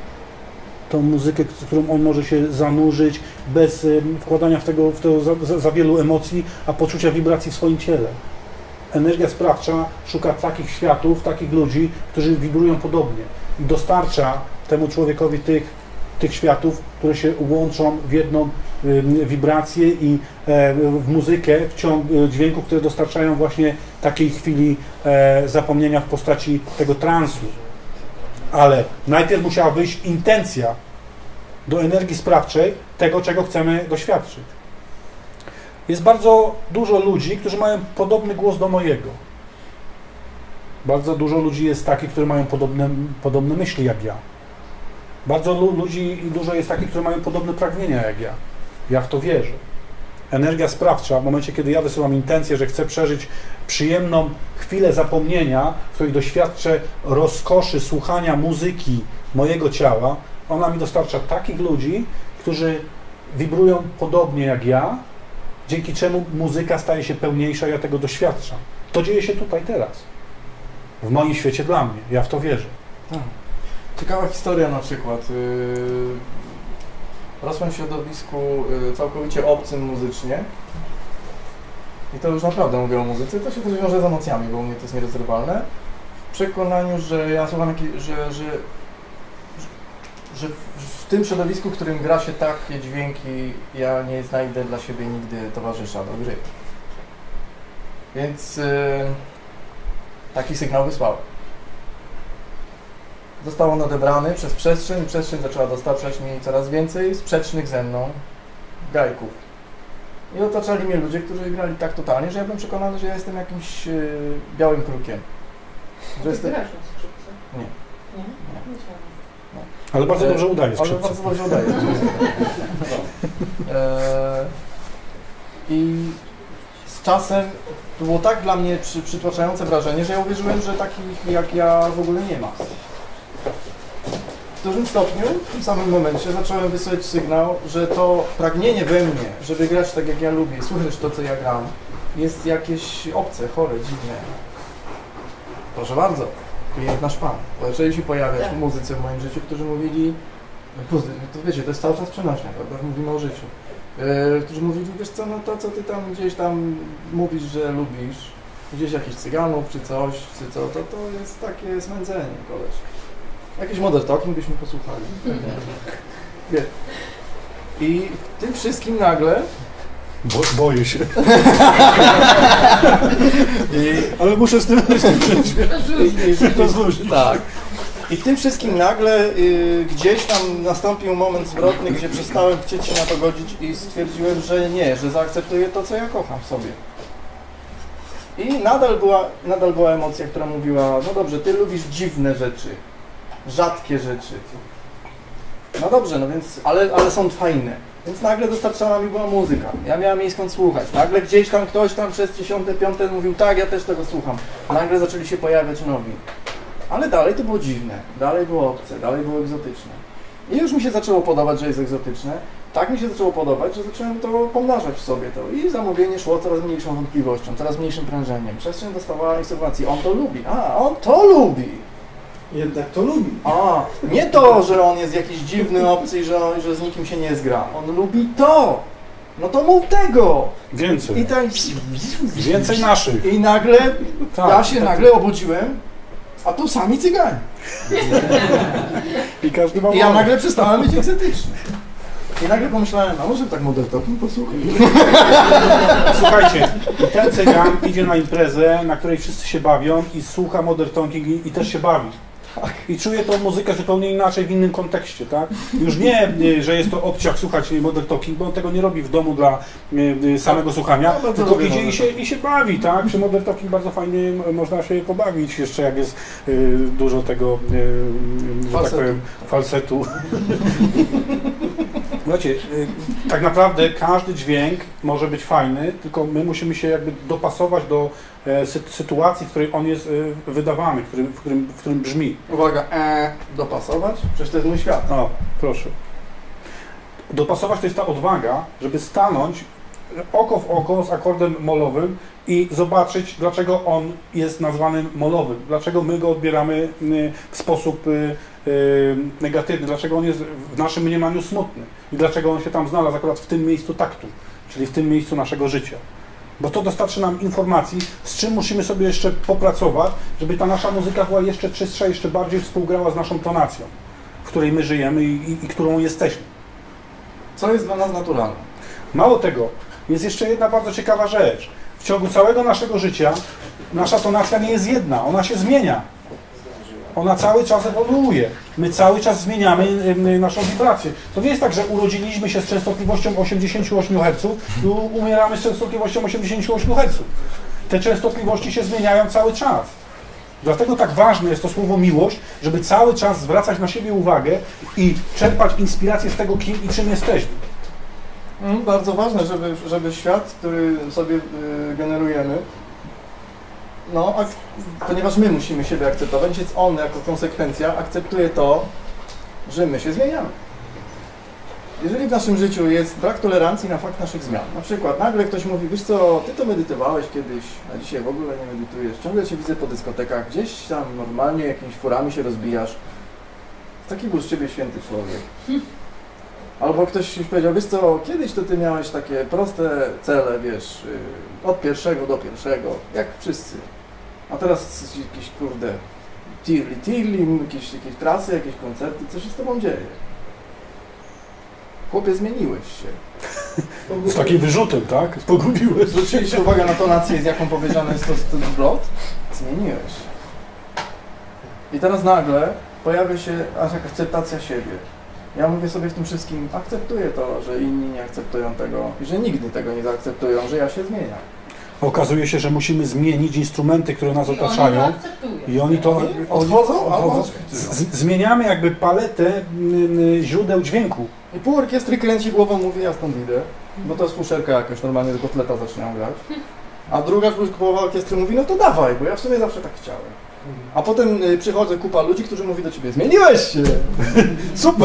Tą muzykę, z którą on może się zanurzyć bez wkładania w tego, w tego za, za, za wielu emocji, a poczucia wibracji w swoim ciele. Energia sprawcza szuka takich światów, takich ludzi, którzy wibrują podobnie. I dostarcza temu człowiekowi tych, tych światów, które się łączą w jedną y, wibrację i e, w muzykę, w ciąg dźwięków, które dostarczają właśnie takiej chwili e, zapomnienia w postaci tego transu. Ale najpierw musiała wyjść intencja do energii sprawczej tego, czego chcemy doświadczyć. Jest bardzo dużo ludzi, którzy mają podobny głos do mojego. Bardzo dużo ludzi jest takich, którzy mają podobne, podobne myśli jak ja. Bardzo ludzi i dużo jest takich, którzy mają podobne pragnienia jak ja. Ja w to wierzę. energia sprawcza, w momencie, kiedy ja wysyłam intencję, że chcę przeżyć przyjemną chwilę zapomnienia, w której doświadczę rozkoszy słuchania muzyki mojego ciała, ona mi dostarcza takich ludzi, którzy wibrują podobnie jak ja, dzięki czemu muzyka staje się pełniejsza, ja tego doświadczam. To dzieje się tutaj teraz. W moim świecie dla mnie. Ja w to wierzę. Tak. Ciekawa historia na przykład. Yy, rosłem w środowisku yy, całkowicie obcym muzycznie. I to już naprawdę mówię o muzyce. To się też wiąże z emocjami, bo u mnie to jest nierozerwalne. W przekonaniu, że ja słucham, jakieś, że, że, że w, w tym środowisku, w którym gra się takie dźwięki, ja nie znajdę dla siebie nigdy towarzysza do gry. Więc yy, taki sygnał wysłałem. Został on odebrany przez przestrzeń i przestrzeń zaczęła dostarczać mi coraz więcej sprzecznych ze mną gajków. I otaczali mnie ludzie, którzy grali tak totalnie, że ja byłem przekonany, że ja jestem jakimś yy, białym krukiem. Że jestem... grasz na skrzypce? Nie. Nie? Nie. Nie. Ale bardzo dobrze udaje Ale skrzypce. bardzo dobrze udaje. No. Eee, I z czasem to było tak dla mnie przy, przytłaczające wrażenie, że ja uwierzyłem, że takich jak ja w ogóle nie ma. W dużym stopniu, w tym samym momencie zacząłem wysyłać sygnał, że to pragnienie we mnie, żeby grać tak jak ja lubię i słyszeć to, co ja gram, jest jakieś obce, chore, dziwne. Proszę bardzo, klient nasz pan. Zaczęli się pojawiać w muzyce w moim życiu, którzy mówili, to wiecie, to jest cały czas przenośnia, prawda? Mówimy o życiu. Yy, którzy mówili, wiesz co, no to co ty tam gdzieś tam mówisz, że lubisz, gdzieś jakichś cyganów czy coś, czy co, to to jest takie smędzenie, koleś. Jakiś modern talking byśmy posłuchali. Wie. I w tym wszystkim nagle... Bo, boję się. I, ale muszę z tym to zluźnić. Tak. I w tym wszystkim nagle y, gdzieś tam nastąpił moment zwrotny, gdzie przestałem chcieć się na to godzić i stwierdziłem, że nie, że zaakceptuję to, co ja kocham w sobie. I nadal była, nadal była emocja, która mówiła, no dobrze, ty lubisz dziwne rzeczy, rzadkie rzeczy. No dobrze, no więc, ale, ale są fajne. Więc nagle dostarczana mi była muzyka. Ja miałem jej skąd słuchać. Nagle gdzieś tam ktoś tam przez dziesiąte, piąte mówił, tak, ja też tego słucham. Nagle zaczęli się pojawiać nowi. Ale dalej to było dziwne, dalej było obce, dalej było egzotyczne. I już mi się zaczęło podobać, że jest egzotyczne. Tak mi się zaczęło podobać, że zacząłem to pomnażać w sobie to. I zamówienie szło coraz mniejszą wątpliwością, coraz mniejszym prężeniem. Przestrzeń dostawała informacji, on to lubi. A, on to lubi! Jednak to lubi. A, nie to, że on jest jakiś dziwny, obcy i że, że z nikim się nie zgra. On lubi to! No to mów tego! Więcej. I tak... Więcej naszych. I nagle, tak, ja się tak. nagle obudziłem, a tu sami cyganie. I każdy ma I ja nagle przestałem być egzotyczny. I nagle pomyślałem, a może tak modern talking posłuchaj. Słuchajcie, i ten cygan idzie na imprezę, na której wszyscy się bawią i słucha modern talking i, i też się bawi. I czuje tą muzykę zupełnie inaczej, w innym kontekście, tak? Już nie, że jest to obciach słuchać modern talking, bo on tego nie robi w domu dla samego słuchania, no, tylko idzie i się, i się bawi, tak? Przy modern talking bardzo fajnie można się pobawić, jeszcze jak jest y, dużo tego, y, że tak powiem, falsetu. Słuchajcie, tak naprawdę każdy dźwięk może być fajny, tylko my musimy się jakby dopasować do sytuacji, w której on jest wydawany, w którym, w którym, w którym brzmi. Uwaga, e, dopasować? Przecież to jest mój świat. O, proszę. Dopasować to jest ta odwaga, żeby stanąć oko w oko z akordem molowym i zobaczyć, dlaczego on jest nazwany molowym, dlaczego my go odbieramy w sposób negatywny, dlaczego on jest w naszym mniemaniu smutny i dlaczego on się tam znalazł akurat w tym miejscu taktu, czyli w tym miejscu naszego życia. Bo to dostarczy nam informacji, z czym musimy sobie jeszcze popracować, żeby ta nasza muzyka była jeszcze czystsza, jeszcze bardziej współgrała z naszą tonacją, w której my żyjemy i, i, i którą jesteśmy. Co jest dla nas naturalne? Mało tego, jest jeszcze jedna bardzo ciekawa rzecz. W ciągu całego naszego życia nasza tonacja nie jest jedna, ona się zmienia. Ona cały czas ewoluuje. My cały czas zmieniamy naszą wibrację. To nie jest tak, że urodziliśmy się z częstotliwością osiemdziesiąt osiem herców i umieramy z częstotliwością osiemdziesiąt osiem herców. Te częstotliwości się zmieniają cały czas. Dlatego tak ważne jest to słowo miłość, żeby cały czas zwracać na siebie uwagę i czerpać inspirację z tego, kim i czym jesteśmy. Mm, bardzo ważne, żeby, żeby świat, który sobie y, generujemy, no, ak ponieważ my musimy siebie akceptować, więc on jako konsekwencja akceptuje to, że my się zmieniamy. Jeżeli w naszym życiu jest brak tolerancji na fakt naszych zmian, na przykład nagle ktoś mówi, wiesz co, ty to medytowałeś kiedyś, a dzisiaj w ogóle nie medytujesz, ciągle cię widzę po dyskotekach, gdzieś tam normalnie jakimiś furami się rozbijasz, taki był z ciebie święty człowiek. Albo ktoś już powiedział, wiesz co, kiedyś to ty miałeś takie proste cele, wiesz, od pierwszego do pierwszego, jak wszyscy. A teraz jakieś, kurde, tirli, tirli, jakieś, jakieś trasy, jakieś koncerty, co się z tobą dzieje? Chłopie, zmieniłeś się. Z takim wyrzutem, tak? Pogubiłeś. Zwróciliście uwagę na tonację, z jaką powiedziane jest to ten zwrot? Zmieniłeś się. I teraz nagle pojawia się aż akceptacja siebie. Ja mówię sobie w tym wszystkim, akceptuję to, że inni nie akceptują tego i że nigdy tego nie zaakceptują, że ja się zmieniam. Okazuje się, że musimy zmienić instrumenty, które nas I otaczają. oni to akceptują. I oni to Oni odchodzą albo z, zmieniamy jakby paletę y, y, źródeł dźwięku. I pół orkiestry kręci głową, mówi, ja stąd idę, bo to jest fuszerka jakaś, normalnie z kotleta zaczynają grać. A druga połowa orkiestry mówi, no to dawaj, bo ja w sumie zawsze tak chciałem. A potem y, przychodzi kupa ludzi, którzy mówi do ciebie, zmieniłeś się! Super!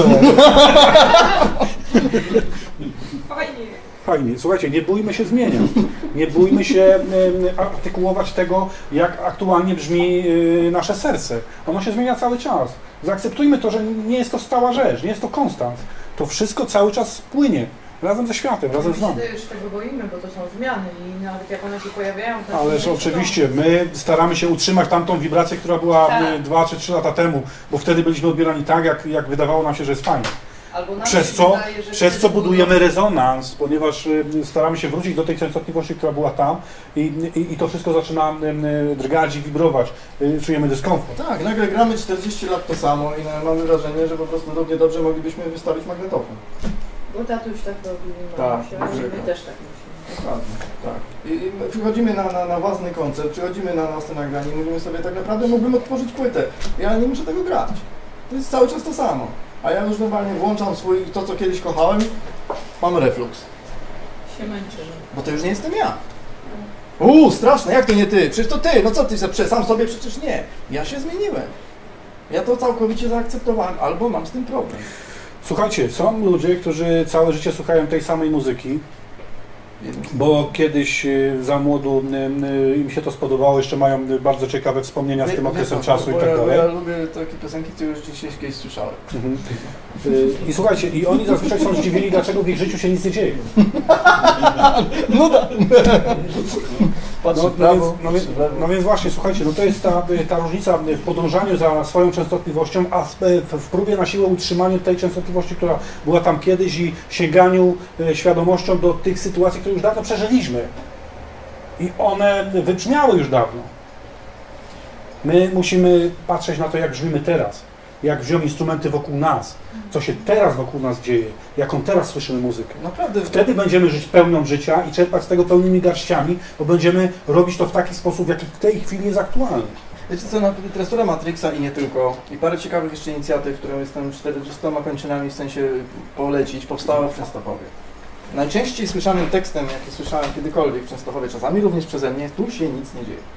Fajnie. Fajnie. Słuchajcie, nie bójmy się zmieniać. Nie bójmy się y, artykułować tego, jak aktualnie brzmi y, nasze serce. Ono się zmienia cały czas. Zaakceptujmy to, że nie jest to stała rzecz, nie jest to konstans. To wszystko cały czas płynie. Razem ze światem, razem z My nami. się już tego boimy, bo to są zmiany i nawet jak one się pojawiają, to... Ależ oczywiście, my staramy się utrzymać tamtą wibrację, która była Tak. dwa czy trzy lata temu, bo wtedy byliśmy odbierani tak, jak, jak wydawało nam się, że jest fajnie. Albo nam Przez się co, wydaje, że przez to co jest budujemy dużo. rezonans, ponieważ y, staramy się wrócić do tej częstotliwości, która była tam i, i, i to wszystko zaczyna y, drgać i wibrować. Y, czujemy dyskomfort. Tak, nagle gramy czterdzieści lat to samo i na- mamy wrażenie, że po prostu równie dobrze moglibyśmy wystawić magnetofon. Bo tatuś tak robił, Tak, mamusia, dobrze. my też tak musimy. Dokładnie, tak. I, i my przychodzimy na, na, na własny koncert, przychodzimy na następne nagranie i mówimy sobie, tak naprawdę mógłbym odtworzyć płytę. Ja nie muszę tego grać. To jest cały czas to samo. A ja już normalnie włączam swój, to co kiedyś kochałem, mam reflux. Się męczy. Bo to już nie jestem ja. Uuu, straszne, jak to nie ty? Przecież to ty, no co ty, sam sobie przecież nie. Ja się zmieniłem. Ja to całkowicie zaakceptowałem, albo mam z tym problem. Słuchajcie, są ludzie, którzy całe życie słuchają tej samej muzyki, bo kiedyś y, za młodu y, y, im się to spodobało, jeszcze mają y, bardzo ciekawe wspomnienia z tym Wie- okresem wie pan, czasu i bo tak ja, bo dalej. ja lubię takie piosenki, które już dzisiaj kiedyś słyszałem. Mhm. Y, I słuchajcie, i oni zazwyczaj są zdziwieni, dlaczego w ich życiu się nic nie dzieje. No tak. Patrzę No, w no, prawo, więc, no, więc, patrzę w lewo. no więc właśnie, słuchajcie, no to jest ta, ta różnica w podążaniu za swoją częstotliwością, a w, w próbie na siłę utrzymania tej częstotliwości, która była tam kiedyś i sięganiu e, świadomością do tych sytuacji, które już dawno przeżyliśmy. I one wybrzmiały już dawno. My musimy patrzeć na to, jak brzmimy teraz, jak brzmią instrumenty wokół nas, co się teraz wokół nas dzieje, jaką teraz słyszymy muzykę. Naprawdę, Wtedy będziemy żyć pełnią życia i czerpać z tego pełnymi garściami, bo będziemy robić to w taki sposób, jaki w tej chwili jest aktualny. wiecie co, na literatura Matrixa i nie tylko, i parę ciekawych jeszcze inicjatyw, które jestem czterdziestoma kończynami w sensie polecić, powstało w Częstochowie. Najczęściej słyszanym tekstem, jaki słyszałem kiedykolwiek w Częstochowie, czasami również przeze mnie, tu się nic nie dzieje.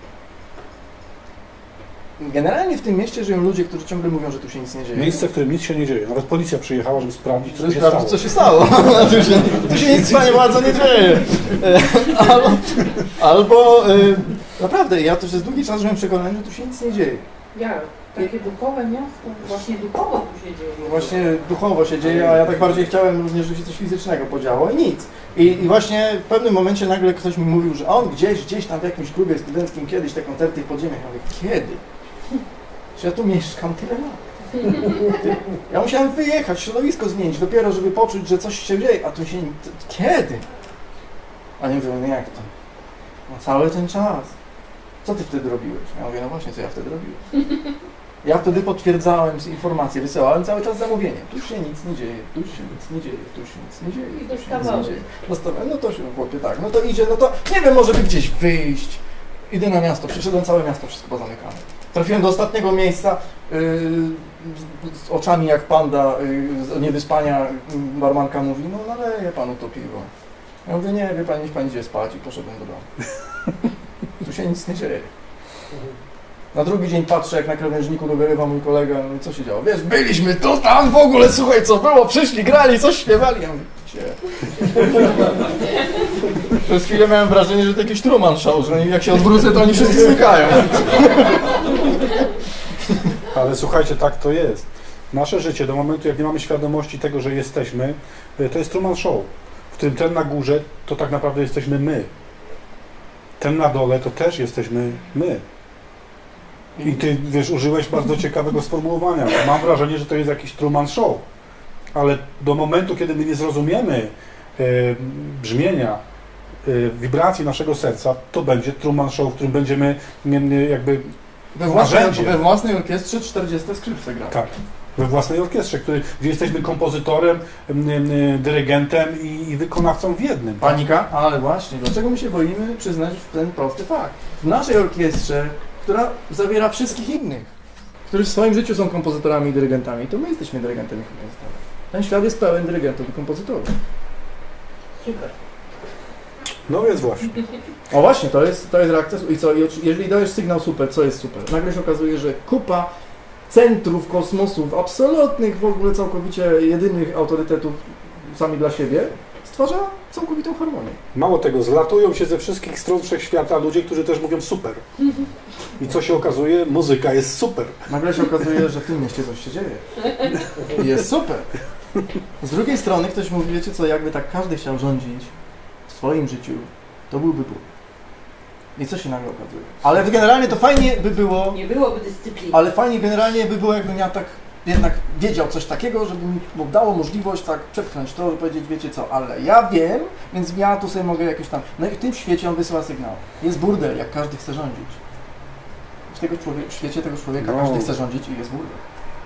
Generalnie w tym mieście żyją ludzie, którzy ciągle mówią, że tu się nic nie dzieje. Miejsce, w którym nic się nie dzieje. Nawet policja przyjechała, żeby sprawdzić, co Żeby się sprawdzić, stało. co się stało. tu, się, tu się nic panie bardzo nie dzieje. E, Albo, albo e, naprawdę, ja też przez długi czas żyłem przekonany, że tu się nic nie dzieje. Jak? Takie duchowe miasto? Właśnie duchowo tu się dzieje. No właśnie duchowo się dzieje, a ja tak bardziej chciałem również, żeby się coś fizycznego podziało i nic. I, I właśnie w pewnym momencie nagle ktoś mi mówił, że on gdzieś, gdzieś tam w jakimś klubie studenckim kiedyś te koncerty w podziemiach. Ja mówię, kiedy? Że ja tu mieszkam tyle lat. Ja musiałem wyjechać, środowisko zmienić, dopiero żeby poczuć, że coś się dzieje, a tu się... Kiedy? A nie mówię, no jak to? No cały ten czas. Co ty wtedy robiłeś? Ja mówię, no właśnie, co ja wtedy robiłem. Ja wtedy potwierdzałem informacje, wysyłałem cały czas zamówienie. Tu się nic nie dzieje, tu się nic nie dzieje, tu się nic nie dzieje. I tu się nic nie dostawałeś. dzieje. Dostawałem, no to się, chłopie, tak, no to idzie, no to nie wiem, może by gdzieś wyjść. Idę na miasto, przeszedłem całe miasto, wszystko pozamykane. Trafiłem do ostatniego miejsca, yy, z, z oczami jak panda, yy, z niewyspania, yy, barmanka mówi, no naleję panu to piwo. Ja mówię, nie, wie pani, niech pani idzie spać i poszedłem do domu. Tu się nic nie dzieje. Na drugi dzień patrzę, jak na krawężniku dogorywa mój kolega, no i co się działo? Wiesz, byliśmy tu, tam w ogóle, słuchaj, co było, przyszli, grali, coś śpiewali. Ja mówię, cie. Przez chwilę miałem wrażenie, że to jakiś Truman Show, że jak się odwrócę, to oni wszyscy znikają. Ale słuchajcie, tak to jest. Nasze życie, do momentu, jak nie mamy świadomości tego, że jesteśmy, to jest Truman Show, w którym ten na górze, to tak naprawdę jesteśmy my. Ten na dole, to też jesteśmy my. I ty, wiesz, użyłeś bardzo ciekawego sformułowania. Mam wrażenie, że to jest jakiś Truman Show. Ale do momentu, kiedy my nie zrozumiemy e, brzmienia, e, wibracji naszego serca, to będzie Truman Show, w którym będziemy e, jakby we własnej, we własnej orkiestrze czterdzieści skrzypce gra. Tak, we własnej orkiestrze, który, gdzie jesteśmy kompozytorem, e, e, dyrygentem i, i wykonawcą w jednym. Panika? Ale właśnie, dlaczego my się boimy przyznać w ten prosty fakt? W naszej orkiestrze, która zawiera wszystkich innych, którzy w swoim życiu są kompozytorami i dyrygentami, to my jesteśmy dyrygentami i kompozytorami. Ten świat jest pełen dyrygentów i kompozytorów. Super. No więc właśnie. O właśnie, to jest, to jest reakcja. I co, jeżeli dajesz sygnał super, co jest super? Nagle się okazuje, że kupa centrów kosmosów, absolutnych, w ogóle całkowicie jedynych autorytetów sami dla siebie, stwarza całkowitą harmonię. Mało tego, zlatują się ze wszystkich stron wszechświata ludzie, którzy też mówią super. I co się okazuje? Muzyka jest super. Nagle się okazuje, że w tym mieście coś się dzieje. I jest super. Z drugiej strony ktoś mówi, wiecie co, jakby tak każdy chciał rządzić w swoim życiu, to byłby Bóg. I co się nagle okazuje? Ale generalnie to fajnie by było... Nie byłoby dyscypliny. Ale fajnie generalnie by było, jakbym ja tak jednak wiedział coś takiego, żeby mi dało możliwość tak przepchnąć to, powiedzieć, wiecie co, ale ja wiem, więc ja tu sobie mogę jakieś tam... No i w tym świecie on wysyła sygnał. Jest burdel, jak każdy chce rządzić. W, tego człowiek, w świecie tego człowieka no. każdy chce rządzić i jest burdel.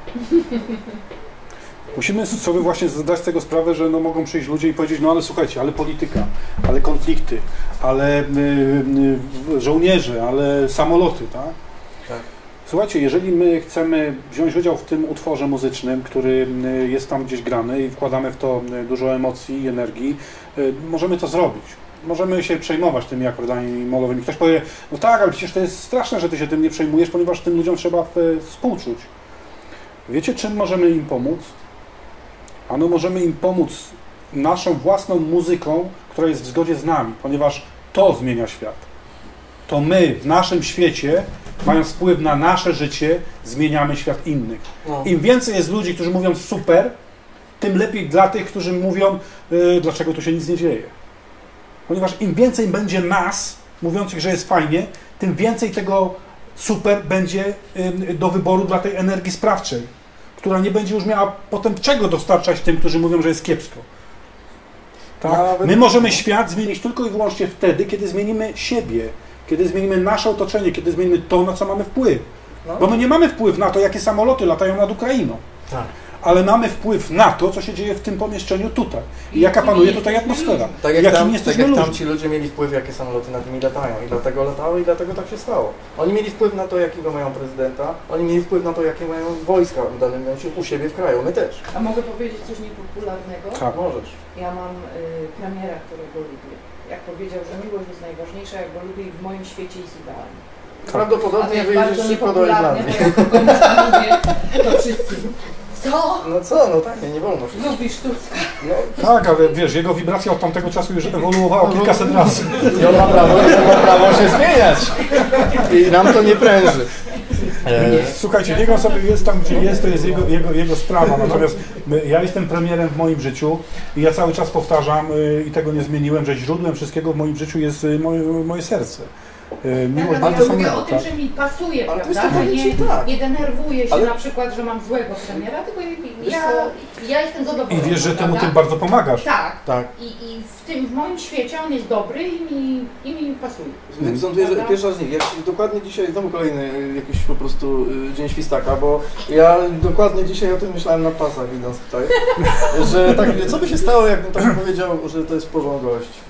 Musimy sobie właśnie zdać z tego sprawę, że no mogą przyjść ludzie i powiedzieć, no ale słuchajcie, ale polityka, ale konflikty, ale y, y, żołnierze, ale samoloty, tak? Tak. Słuchajcie, jeżeli my chcemy wziąć udział w tym utworze muzycznym, który jest tam gdzieś grany i wkładamy w to dużo emocji i energii, y, możemy to zrobić. Możemy się przejmować tymi akordami molowymi. Ktoś powie, no tak, ale przecież to jest straszne, że ty się tym nie przejmujesz, ponieważ tym ludziom trzeba współczuć. Wiecie, czym możemy im pomóc? Ano możemy im pomóc naszą własną muzyką, która jest w zgodzie z nami, ponieważ to zmienia świat. To my w naszym świecie, mając wpływ na nasze życie, zmieniamy świat innych. No. Im więcej jest ludzi, którzy mówią super, tym lepiej dla tych, którzy mówią, yy, dlaczego tu się nic nie dzieje. Ponieważ im więcej będzie nas, mówiących, że jest fajnie, tym więcej tego super będzie yy, do wyboru dla tej energii sprawczej, która nie będzie już miała potem czego dostarczać tym, którzy mówią, że jest kiepsko. Tak? Nawet... My możemy świat zmienić tylko i wyłącznie wtedy, kiedy zmienimy siebie, kiedy zmienimy nasze otoczenie, kiedy zmienimy to, na co mamy wpływ. No. Bo my nie mamy wpływu na to, jakie samoloty latają nad Ukrainą. Tak. Ale mamy wpływ na to, co się dzieje w tym pomieszczeniu tutaj. I jaka panuje tutaj atmosfera. Tak jak, tam, tak jak ludźmi. tamci ludzie mieli wpływ, jakie samoloty nad nimi latają. I dlatego latały i dlatego tak się stało. Oni mieli wpływ na to, jakiego mają prezydenta. Oni mieli wpływ na to, jakie mają wojska w danym momencie u siebie w kraju. My też. A mogę powiedzieć coś niepopularnego? Tak. Możesz. Ja mam y, premiera, którego lubię. Jak powiedział, że miłość jest najważniejsza, jak go lubię i w moim świecie jest idealny. Prawdopodobnie wyjedziesz szybko do niepopularny, Irlandii. bo jak kogoś mówię, to wszyscy... Co? No co? No tak, nie, nie wolno wszystko. Lubisz Tuska? No, Tak, ale wiesz, jego wibracja od tamtego czasu już ewoluowała kilkaset razy. I on ma prawo, on ma prawo się zmieniać. I nam to nie pręży. Słuchajcie, niech on sobie jest tam, gdzie jest, to jest jego, jego, jego sprawa. Natomiast my, ja jestem premierem w moim życiu i ja cały czas powtarzam y, i tego nie zmieniłem, że źródłem wszystkiego w moim życiu jest y, moje, moje serce. Y, miłość Tak, do ale ja mówię samego, o tym, tak? że mi pasuje, Ale to prawda? jest Że zupełnie nie, tak. nie denerwuję się Ale- na przykład, że mam złego premiera, tylko ja, co? ja jestem I zadowolona. wiesz, że temu prawda? tym bardzo pomagasz. Tak. Tak. I, I w tym, w moim świecie on jest dobry i mi, i mi pasuje. Są dwie, Prawda? pierwsza z nich, jak dokładnie dzisiaj, znowu kolejny y, jakiś po prostu y, dzień świstaka, bo ja dokładnie dzisiaj o tym myślałem na pasach, idąc tutaj, że tak, co by się stało, jakbym tak powiedział, że to jest w porządku gość.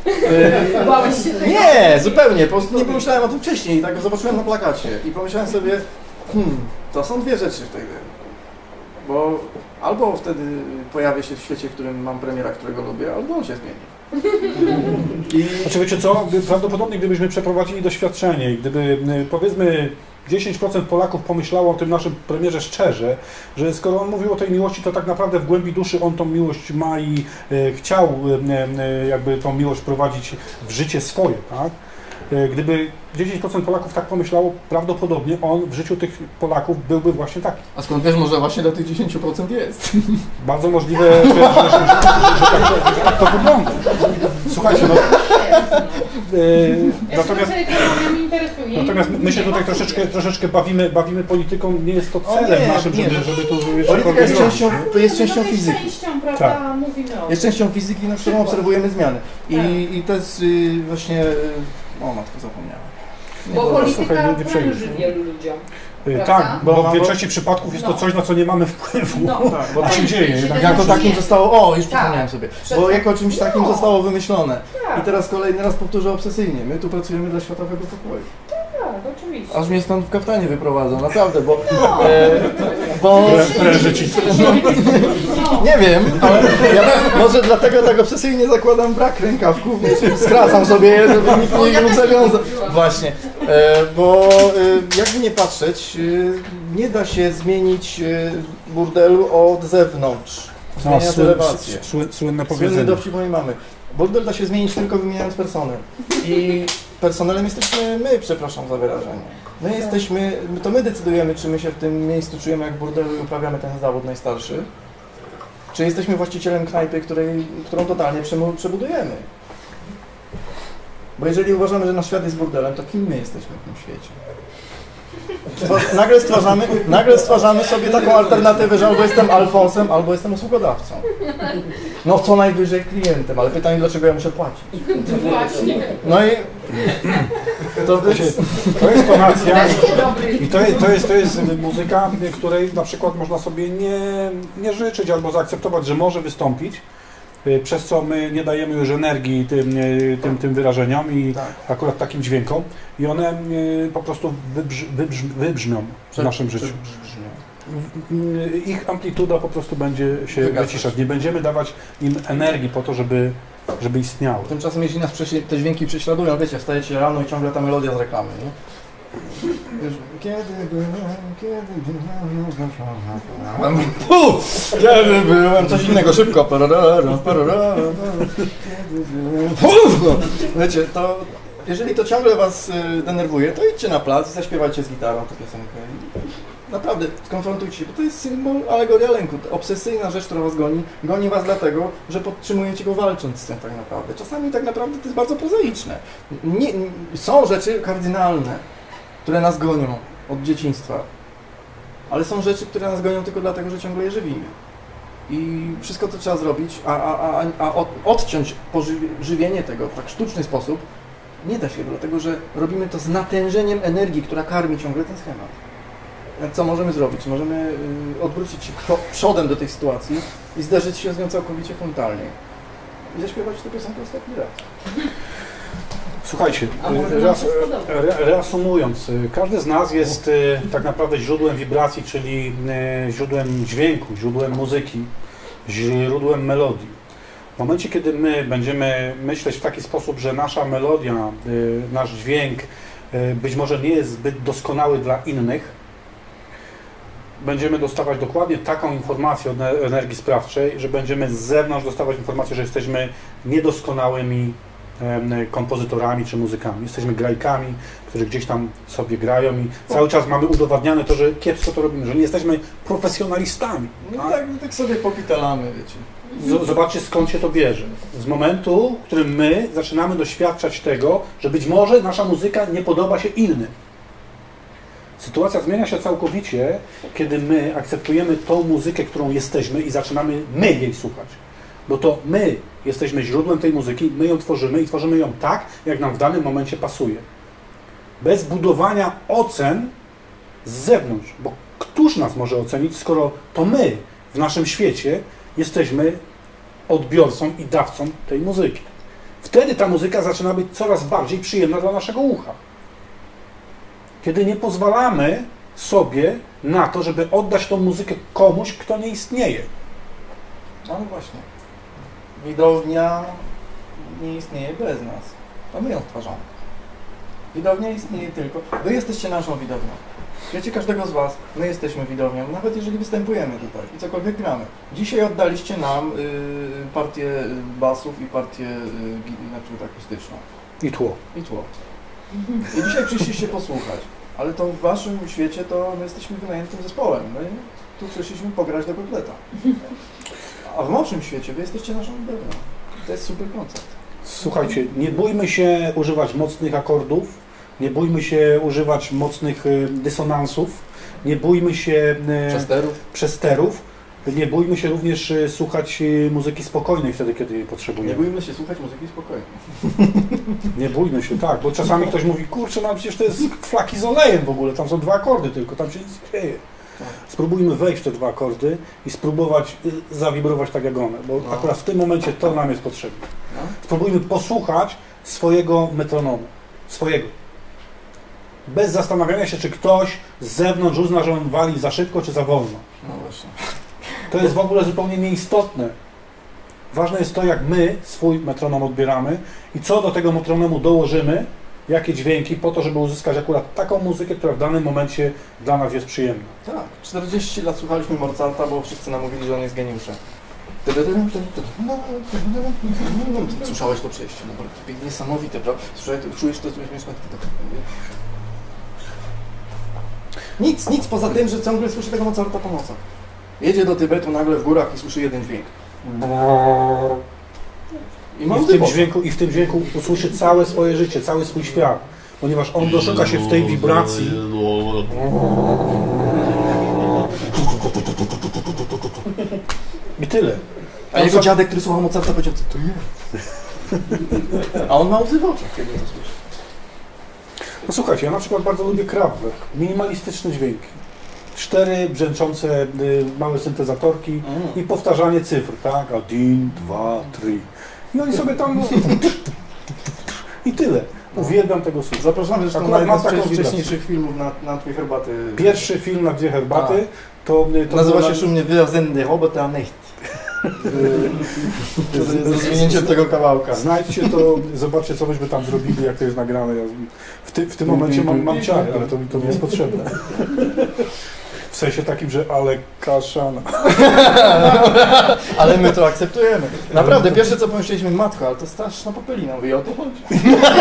Bałeś się tego? Nie, zupełnie, po prostu nie pomyślałem o tym wcześniej, tak zobaczyłem na plakacie i pomyślałem sobie, hmm, to są dwie rzeczy w tej grze. Bo albo wtedy pojawię się w świecie, w którym mam premiera, którego lubię, albo on się zmieni. I... Znaczy wiecie co, prawdopodobnie gdybyśmy przeprowadzili doświadczenie i gdyby powiedzmy dziesięć procent Polaków pomyślało o tym naszym premierze szczerze, że skoro on mówił o tej miłości, to tak naprawdę w głębi duszy on tą miłość ma i e, chciał e, e, jakby tą miłość prowadzić w życie swoje, tak? E, gdyby dziesięć procent Polaków tak pomyślało, prawdopodobnie on w życiu tych Polaków byłby właśnie taki. A skąd wiesz, może właśnie do tych dziesięć procent jest? Bardzo możliwe, że, że, że, że, że, tak, że tak to wygląda. Słuchajcie, no... Yy, Ja natomiast, interesuje. natomiast my się tutaj troszeczkę, troszeczkę bawimy, bawimy polityką, nie jest to celem nie, naszym, nie, żeby, no. żeby tu... Polityka jest częścią, to jest częścią no, fizyki. Częścią, prawda, tak. mówimy o Jest częścią fizyki, na którą obserwujemy zmiany. I, tak. i to jest y, właśnie... Y, o matko, zapomniałem. Bo Nie, polityka słuchaj, nie, nie pręży wielu ludziom. Yy, Prawda? tak, bo Bo- w większości przypadków jest to No. coś, na co nie mamy wpływu. No. Tak, bo A się dzieje. Jednak jako takim zostało... O, już Tak. przypomniałem sobie. Przed- Bo jako czymś takim No. zostało wymyślone. Tak, I teraz kolejny raz powtórzę obsesyjnie. My tu pracujemy dla światowego pokoju. tak, oczywiście. Aż mnie stąd w kaftanie wyprowadzą, naprawdę, bo... No. E, bo... Pręży ci. No. Nie wiem, ale ja może dlatego tak obsesyjnie zakładam brak rękawków, więc skracam sobie je, żeby nikt O, nie ja mógł też tak zawiązać. zrobiłam. Właśnie, e, bo e, jakby nie patrzeć, e, nie da się zmienić e, burdelu od zewnątrz. No, Zmieniać sły, elewację. sły, słynne Słynny powiedzenie. dowcip nie mamy. Burdel da się zmienić tylko wymieniając personel. I personelem jesteśmy my, przepraszam za wyrażenie. My jesteśmy, to my decydujemy, czy my się w tym miejscu czujemy jak burdelu i uprawiamy ten zawód najstarszy, czy jesteśmy właścicielem knajpy, której, którą totalnie przemu- przebudujemy. Bo jeżeli uważamy, że nasz świat jest burdelem, to kim my jesteśmy w tym świecie? Stwa- nagle, stwarzamy, nagle stwarzamy sobie taką alternatywę, że albo jestem Alfonsem, albo jestem usługodawcą. No co najwyżej klientem, ale pytanie, dlaczego ja muszę płacić? Właśnie. No i to To, się, jest... to jest tonacja Też niedobry. i to jest, to, jest, to jest muzyka, której na przykład można sobie nie, nie życzyć albo zaakceptować, że może wystąpić, y, przez co my nie dajemy już energii tym, y, tym, tym wyrażeniom i Tak. akurat takim dźwiękom i one y, po prostu wybrz, wybrz, wybrzmią w naszym życiu. Y, Ich amplituda po prostu będzie się Wygasać. wyciszać. Nie będziemy dawać im energii po to, żeby, żeby istniały. Tymczasem jeśli nas prześle- te dźwięki prześladują, wiecie, wstajecie rano i ciągle ta melodia z reklamy, nie? Wiesz, Kiedy byłem, kiedy byłem... Puh! Kiedy byłem... Coś innego, szybko. Pararara, pararara, kiedy byłem... Puh! Wiecie, to... Jeżeli to ciągle was y, denerwuje, to idźcie na plac i zaśpiewajcie z gitarą tę piosenkę. Naprawdę, skonfrontujcie się, bo to jest symbol, alegoria lęku. Obsesyjna rzecz, która was goni, goni was dlatego, że podtrzymujecie go walcząc z tym tak naprawdę. Czasami tak naprawdę to jest bardzo prozaiczne. Nie, nie, są rzeczy kardynalne, które nas gonią od dzieciństwa, ale są rzeczy, które nas gonią tylko dlatego, że ciągle je żywimy. I wszystko, co trzeba zrobić, a, a, a, a od, odciąć pożywienie tego w tak sztuczny sposób, nie da się, dlatego że robimy to z natężeniem energii, która karmi ciągle ten schemat. Co możemy zrobić? Możemy y, odwrócić się pro, przodem do tej sytuacji i zderzyć się z nią całkowicie frontalnie. I zaśpiewać tę piosenkę ostatni raz. Słuchajcie, A może y, nam reas, się spodoba. re, reasumując, y, każdy z nas jest y, tak naprawdę źródłem wibracji, czyli y, źródłem dźwięku, źródłem muzyki, źródłem melodii. W momencie, kiedy my będziemy myśleć w taki sposób, że nasza melodia, y, nasz dźwięk y, być może nie jest zbyt doskonały dla innych, będziemy dostawać dokładnie taką informację od energii sprawczej, że będziemy z zewnątrz dostawać informację, że jesteśmy niedoskonałymi em, kompozytorami czy muzykami. Jesteśmy grajkami, którzy gdzieś tam sobie grają i cały czas mamy udowadniane to, że kiepsko to robimy, że nie jesteśmy profesjonalistami. No tak? tak, tak sobie popitalamy, wiecie. Z- Zobaczcie, skąd się to bierze. Z momentu, w którym my zaczynamy doświadczać tego, że być może nasza muzyka nie podoba się innym. Sytuacja zmienia się całkowicie, kiedy my akceptujemy tą muzykę, którą jesteśmy i zaczynamy my jej słuchać. Bo to my jesteśmy źródłem tej muzyki, my ją tworzymy i tworzymy ją tak, jak nam w danym momencie pasuje. Bez budowania ocen z zewnątrz. Bo któż nas może ocenić, skoro to my w naszym świecie jesteśmy odbiorcą i dawcą tej muzyki. Wtedy ta muzyka zaczyna być coraz bardziej przyjemna dla naszego ucha. Kiedy nie pozwalamy sobie na to, żeby oddać tą muzykę komuś, kto nie istnieje. No, no właśnie. Widownia nie istnieje bez nas. To my ją stwarzamy. Widownia istnieje tylko. Wy jesteście naszą widownią. Wiecie, każdego z Was, my jesteśmy widownią, nawet jeżeli występujemy tutaj i cokolwiek gramy. Dzisiaj oddaliście nam y, partię basów i partię y, znaczy, akustyczną. I tło. I tło. I dzisiaj przyszliście posłuchać. Ale to w Waszym świecie to my jesteśmy wynajętym zespołem. My tu przyszliśmy pograć do kotleta. A w naszym świecie Wy jesteście naszą widownią. To jest super koncept. Słuchajcie, nie bójmy się używać mocnych akordów, nie bójmy się używać mocnych y, dysonansów, nie bójmy się y, Przesterów. przesterów, nie bójmy się również y, słuchać y, muzyki spokojnej wtedy, kiedy jej Nie potrzebujemy. bójmy się słuchać muzyki spokojnie. Nie bójmy się, tak, bo czasami ktoś mówi, kurczę, no przecież to jest flaki z olejem w ogóle, tam są dwa akordy tylko, tam się nic nie dzieje. Spróbujmy wejść w te dwa akordy i spróbować y, zawibrować tak jak one, bo No. akurat w tym momencie to nam jest potrzebne. No. Spróbujmy posłuchać swojego metronomu, swojego. Bez zastanawiania się, czy ktoś z zewnątrz uzna, że on wali za szybko, czy za wolno. No właśnie. To jest w ogóle zupełnie nieistotne. Ważne jest to, jak my swój metronom odbieramy i co do tego metronomu dołożymy, jakie dźwięki, po to, żeby uzyskać akurat taką muzykę, która w danym momencie dla nas jest przyjemna. Tak. czterdzieści lat słuchaliśmy Mozarta, bo wszyscy nam mówili, że on jest geniuszem. Słyszałeś to przejście, no to niesamowite, prawda? Słyszałeś, czujesz to, czujesz to. Nic, nic poza tym, że ciągle słyszy tego Mozarta po nocach. Jedzie do Tybetu nagle w górach i słyszy jeden dźwięk. I, I w, tym dźwięku, I w tym dźwięku usłyszy całe swoje życie, cały swój świat, ponieważ on doszuka się w tej wibracji. I tyle. A jego dziadek, który słuchał Mozarta, powiedział, co to jest? A on ma łzy w oczach, kiedy to słyszy. No słuchajcie, ja na przykład bardzo lubię Kraftwerk. Minimalistyczne dźwięki. Cztery brzęczące y, małe syntezatorki Mm. i powtarzanie cyfr, tak? Один, dwa, trzy. I oni sobie tam... I tyle. Uwielbiam tego słuchać. Zapraszamy zresztą Akurat na mam jeden z taką wcześniejszych filmów na, na Twój herbaty. Pierwszy film na Dwie Herbaty to... to Nazywa było się szumnie Wir sind die Roboter nicht. Z rozwinięciem tego kawałka. Znajdźcie to, zobaczcie, co myśmy tam zrobili, jak to jest nagrane. Ja w, ty, w tym momencie mam, mam ciary, ale to mi to nie jest potrzebne. W sensie takim, że ale kaszana. Ale my to akceptujemy. Naprawdę, pierwsze co pomyśleliśmy, matko, ale to straszna popelina, i o to chodzi.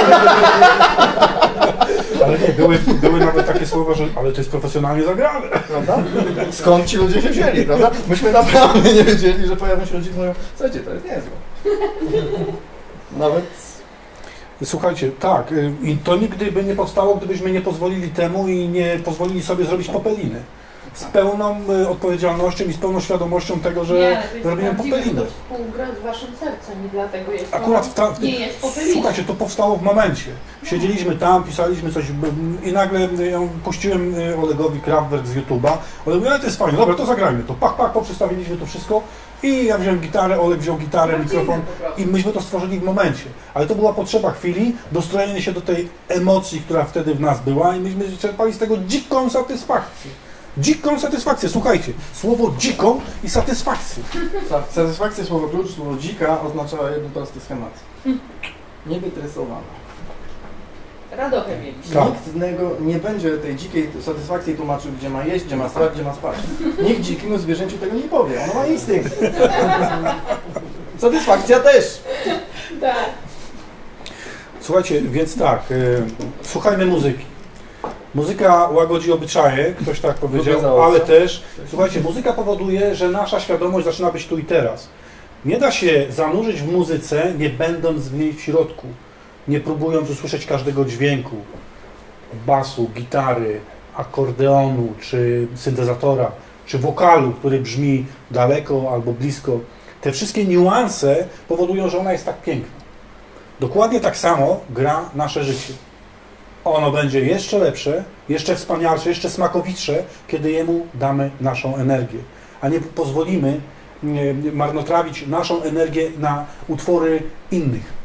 Ale nie, były, były nawet takie słowa, że ale to jest profesjonalnie zagrane. Prawda? Skąd ci ludzie się wzięli, prawda? Myśmy naprawdę nie wiedzieli, że pojawią się ludzie, którzy mówią, słuchajcie, to jest niezłe. Nawet... Słuchajcie, tak, y, i to nigdy by nie powstało, gdybyśmy nie pozwolili temu i nie pozwolili sobie zrobić popeliny. Z pełną y, odpowiedzialnością i z pełną świadomością tego, że nie, ale to jest robimy prawdziwe, popeliny. że to współgra z waszym sercem i dlatego jest to, Akurat w, ta, w tym, nie jest popelina. słuchajcie, to powstało w momencie. Siedzieliśmy tam, pisaliśmy coś b- i nagle y, ja puściłem y, Olegowi Kraftwerk z YouTube'a. Oleg mówi, ale to jest fajne, dobra, to zagrajmy to. Pach, pach, poprzestawiliśmy to wszystko i ja wziąłem gitarę, Oleg wziął gitarę, Prawdziwe mikrofon po prostu. i myśmy to stworzyli w momencie. Ale to była potrzeba chwili, dostrojenia się do tej emocji, która wtedy w nas była i myśmy czerpali z tego dziką satysfakcję. Dziką satysfakcję, słuchajcie, słowo dziką i satysfakcję. Tak, satysfakcja słowo klucz, słowo dzika oznacza jeden prosty schemat. Niewytresowana. Radochę mieliśmy. Tak. Nikt innego nie będzie tej dzikiej satysfakcji tłumaczył, gdzie ma jeść, gdzie ma spać, gdzie ma spać. Nikt dzikiemu zwierzęciu tego nie powie, ono ma instynkt. Satysfakcja też. Tak. Słuchajcie, więc tak, y, słuchajmy muzyki. Muzyka łagodzi obyczaje, ktoś tak powiedział, Okazało ale się. też, słuchajcie, muzyka powoduje, że nasza świadomość zaczyna być tu i teraz. Nie da się zanurzyć w muzyce, nie będąc w niej w środku, nie próbując usłyszeć każdego dźwięku, basu, gitary, akordeonu, czy syntezatora, czy wokalu, który brzmi daleko albo blisko. Te wszystkie niuanse powodują, że ona jest tak piękna. Dokładnie tak samo gra nasze życie. Ono będzie jeszcze lepsze, jeszcze wspanialsze, jeszcze smakowitsze, kiedy jemu damy naszą energię. A nie pozwolimy nie, marnotrawić naszą energię na utwory innych,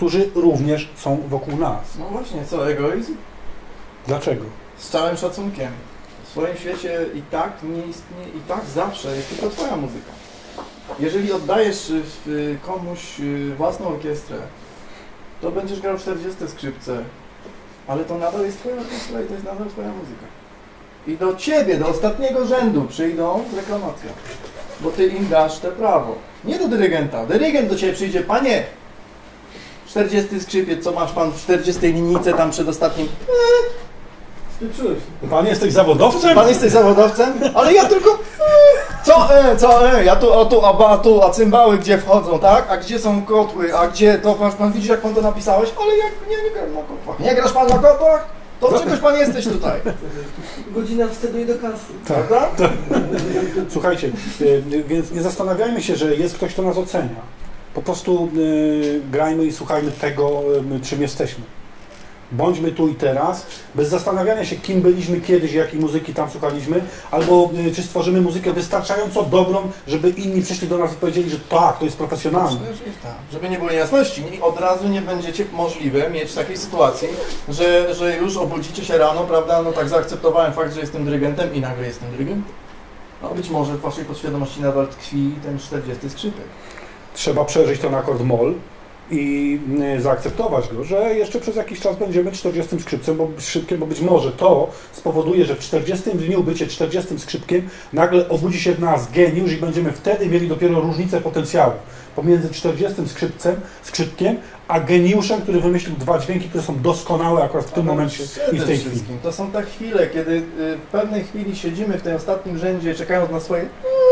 którzy również są wokół nas. No właśnie, co, egoizm? Dlaczego? Z całym szacunkiem. W swoim świecie i tak nie istnieje, i tak zawsze jest tylko twoja muzyka. Jeżeli oddajesz y, komuś y, własną orkiestrę, to będziesz grał czterdzieści skrzypce, ale to nadal jest twoja orkiestra i to jest nadal twoja muzyka. I do ciebie, do ostatniego rzędu przyjdą z reklamacją, bo ty im dasz te prawo. Nie do dyrygenta. Dyrygent do ciebie przyjdzie, panie, czterdziesty skrzypiec, co masz pan w czterdziestej linijce tam przed ostatnim? Spieprzyłeś. Pan jesteś zawodowcem? Pan jesteś zawodowcem? Ale ja tylko... Co e, co e, ja tu, a tu, a, ba, tu, a cymbały gdzie wchodzą, tak? A gdzie są kotły, a gdzie to, pan, pan widzisz jak pan to napisałeś? Ale jak nie, nie gram na kotłach. Nie grasz pan na kotłach? To czegoś pan jesteś tutaj. Godzina wstępuje do kasy. Tak. Prawda? Słuchajcie, y, więc nie zastanawiajmy się, że jest ktoś, kto nas ocenia. Po prostu y, grajmy i słuchajmy tego, y, czym jesteśmy. Bądźmy tu i teraz, bez zastanawiania się, kim byliśmy kiedyś, jakiej muzyki tam słuchaliśmy, albo y, czy stworzymy muzykę wystarczająco dobrą, żeby inni przyszli do nas i powiedzieli, że tak, to jest profesjonalne. Tak. Żeby nie było niejasności, nie- od razu nie będziecie możliwe mieć takiej sytuacji, że, że już obudzicie się rano, prawda, no tak zaakceptowałem fakt, że jestem dyrygentem i nagle jestem dyrygentem. No być może w waszej podświadomości nadal tkwi ten czterdziesty skrzypek. Trzeba przeżyć ten akord moll i y, zaakceptować go, że jeszcze przez jakiś czas będziemy czterdziestym skrzypcem, bo, skrzypkiem, bo być może to spowoduje, że w czterdziestym dniu bycie czterdziestym skrzypkiem nagle obudzi się w nas geniusz i będziemy wtedy mieli dopiero różnicę potencjału pomiędzy czterdziestym skrzypcem, skrzypkiem, a geniuszem, który wymyślił dwa dźwięki, które są doskonałe akurat w tym Ale momencie i w przede tej chwili. wszystkim To są te chwile, kiedy y, w pewnej chwili siedzimy w tym ostatnim rzędzie, czekając na swoje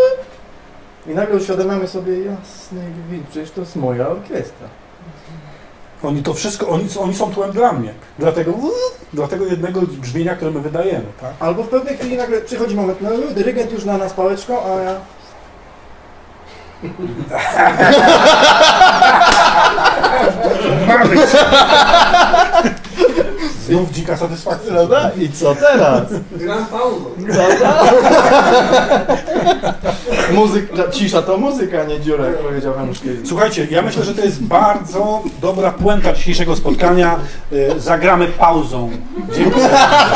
i nagle uświadamiamy sobie, jasny gwint, przecież to jest moja orkiestra. Oni to wszystko, oni, oni są tłem dla mnie. Dlatego, dlatego jednego brzmienia, które my wydajemy, tak? Albo w pewnej chwili nagle przychodzi moment, no dyrygent już na nas pałeczką, a ja... Mamy! Znów dzika satysfakcja. Prawda? I co teraz? Gram pauzą. Muzyka, cisza to muzyka, nie dziura, jak powiedział Janusz kiedyś. Słuchajcie, ja myślę, że to jest bardzo dobra puenta dzisiejszego spotkania. Y, Zagramy pauzą. Dziękuję.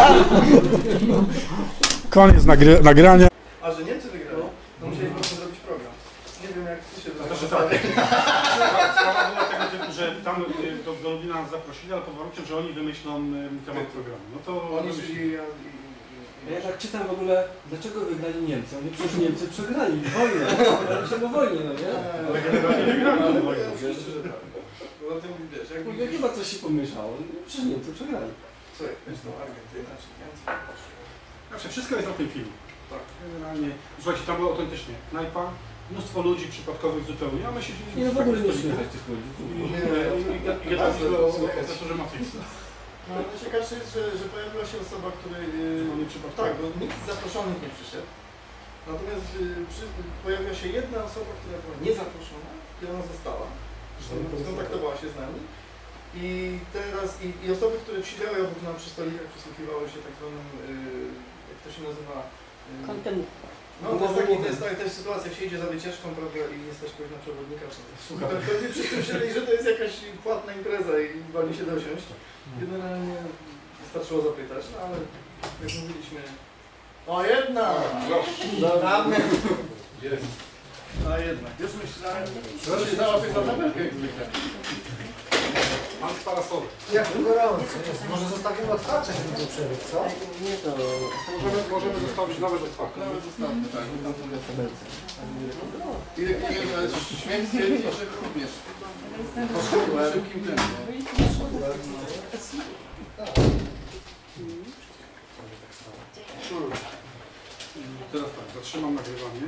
Koniec nagry nagrania. A że Niemcy wygrało, to musieli po prostu zrobić program. Nie wiem jak ty się Znaczy tak, sprawa była tego typu, że tam y, do, do Lublina nas zaprosili, ale pod warunkiem, że oni wymyślą y, temat programu. No to Oni wymyślili- czyli... Ja tak czytam w ogóle, dlaczego wygrali Niemcy? Oni przecież Niemcy przegrali wojnę. Myślę o wojnie, no nie? Ale generalnie wygrali tę wojnę. Oczywiście, że tak. Poza tym wiesz, jak Jak chyba coś się pomyślało, przecież Niemcy przegrali. co jak wiesz, no Argentyna czy Niemcy? Znaczy, wszystko jest na tym filmie. Tak. Generalnie, słuchajcie, tam było autentycznie knajpa, mnóstwo ludzi przypadkowych zupełnie, a my siedzieliśmy Nie, no w takim ogóle nie stolikiem. słychać tych ludzi. I i- i jedna z nich o profesorze Matrixa. No najciekawsze jest, że, że pojawiła się osoba, której... No, nie Yy, przypadkowo. tak, bo nikt z zaproszonych nie przyszedł. Natomiast yy, przy, pojawiła się jedna osoba, która była niezaproszona i ona została. Zresztą skontaktowała się z nami. I teraz, i, i osoby, które siedziały obok nam przy stolikach, przysłuchiwały się tak zwanym, yy, jak to się nazywa? Yy, Kontent. No to jest, taki, to jest taka też sytuacja, jak się idzie za wycieczką, prawda, i jest też ktoś na przewodnika, czy słucha. Pewnie wszyscy myśleli, że to jest jakaś płatna impreza i bali się dosiąść. Generalnie wystarczyło zapytać, no ale jak mówiliśmy, o jedna! Dodamy! Jest. A jednak, już myślałem, że się dała tych tabelkę jak zwykle. Mam parasol. Jak to gorąco jest. Może zostawimy otwarte się do przerwy, co? Nie to... Możemy, możemy zostawić nawet otwarte. Nawet zostawmy, tak, bo tam to tabelce. I śmiech stwierdzić, że również. Po szybkim tempie. Teraz tak, zatrzymam nagrywanie.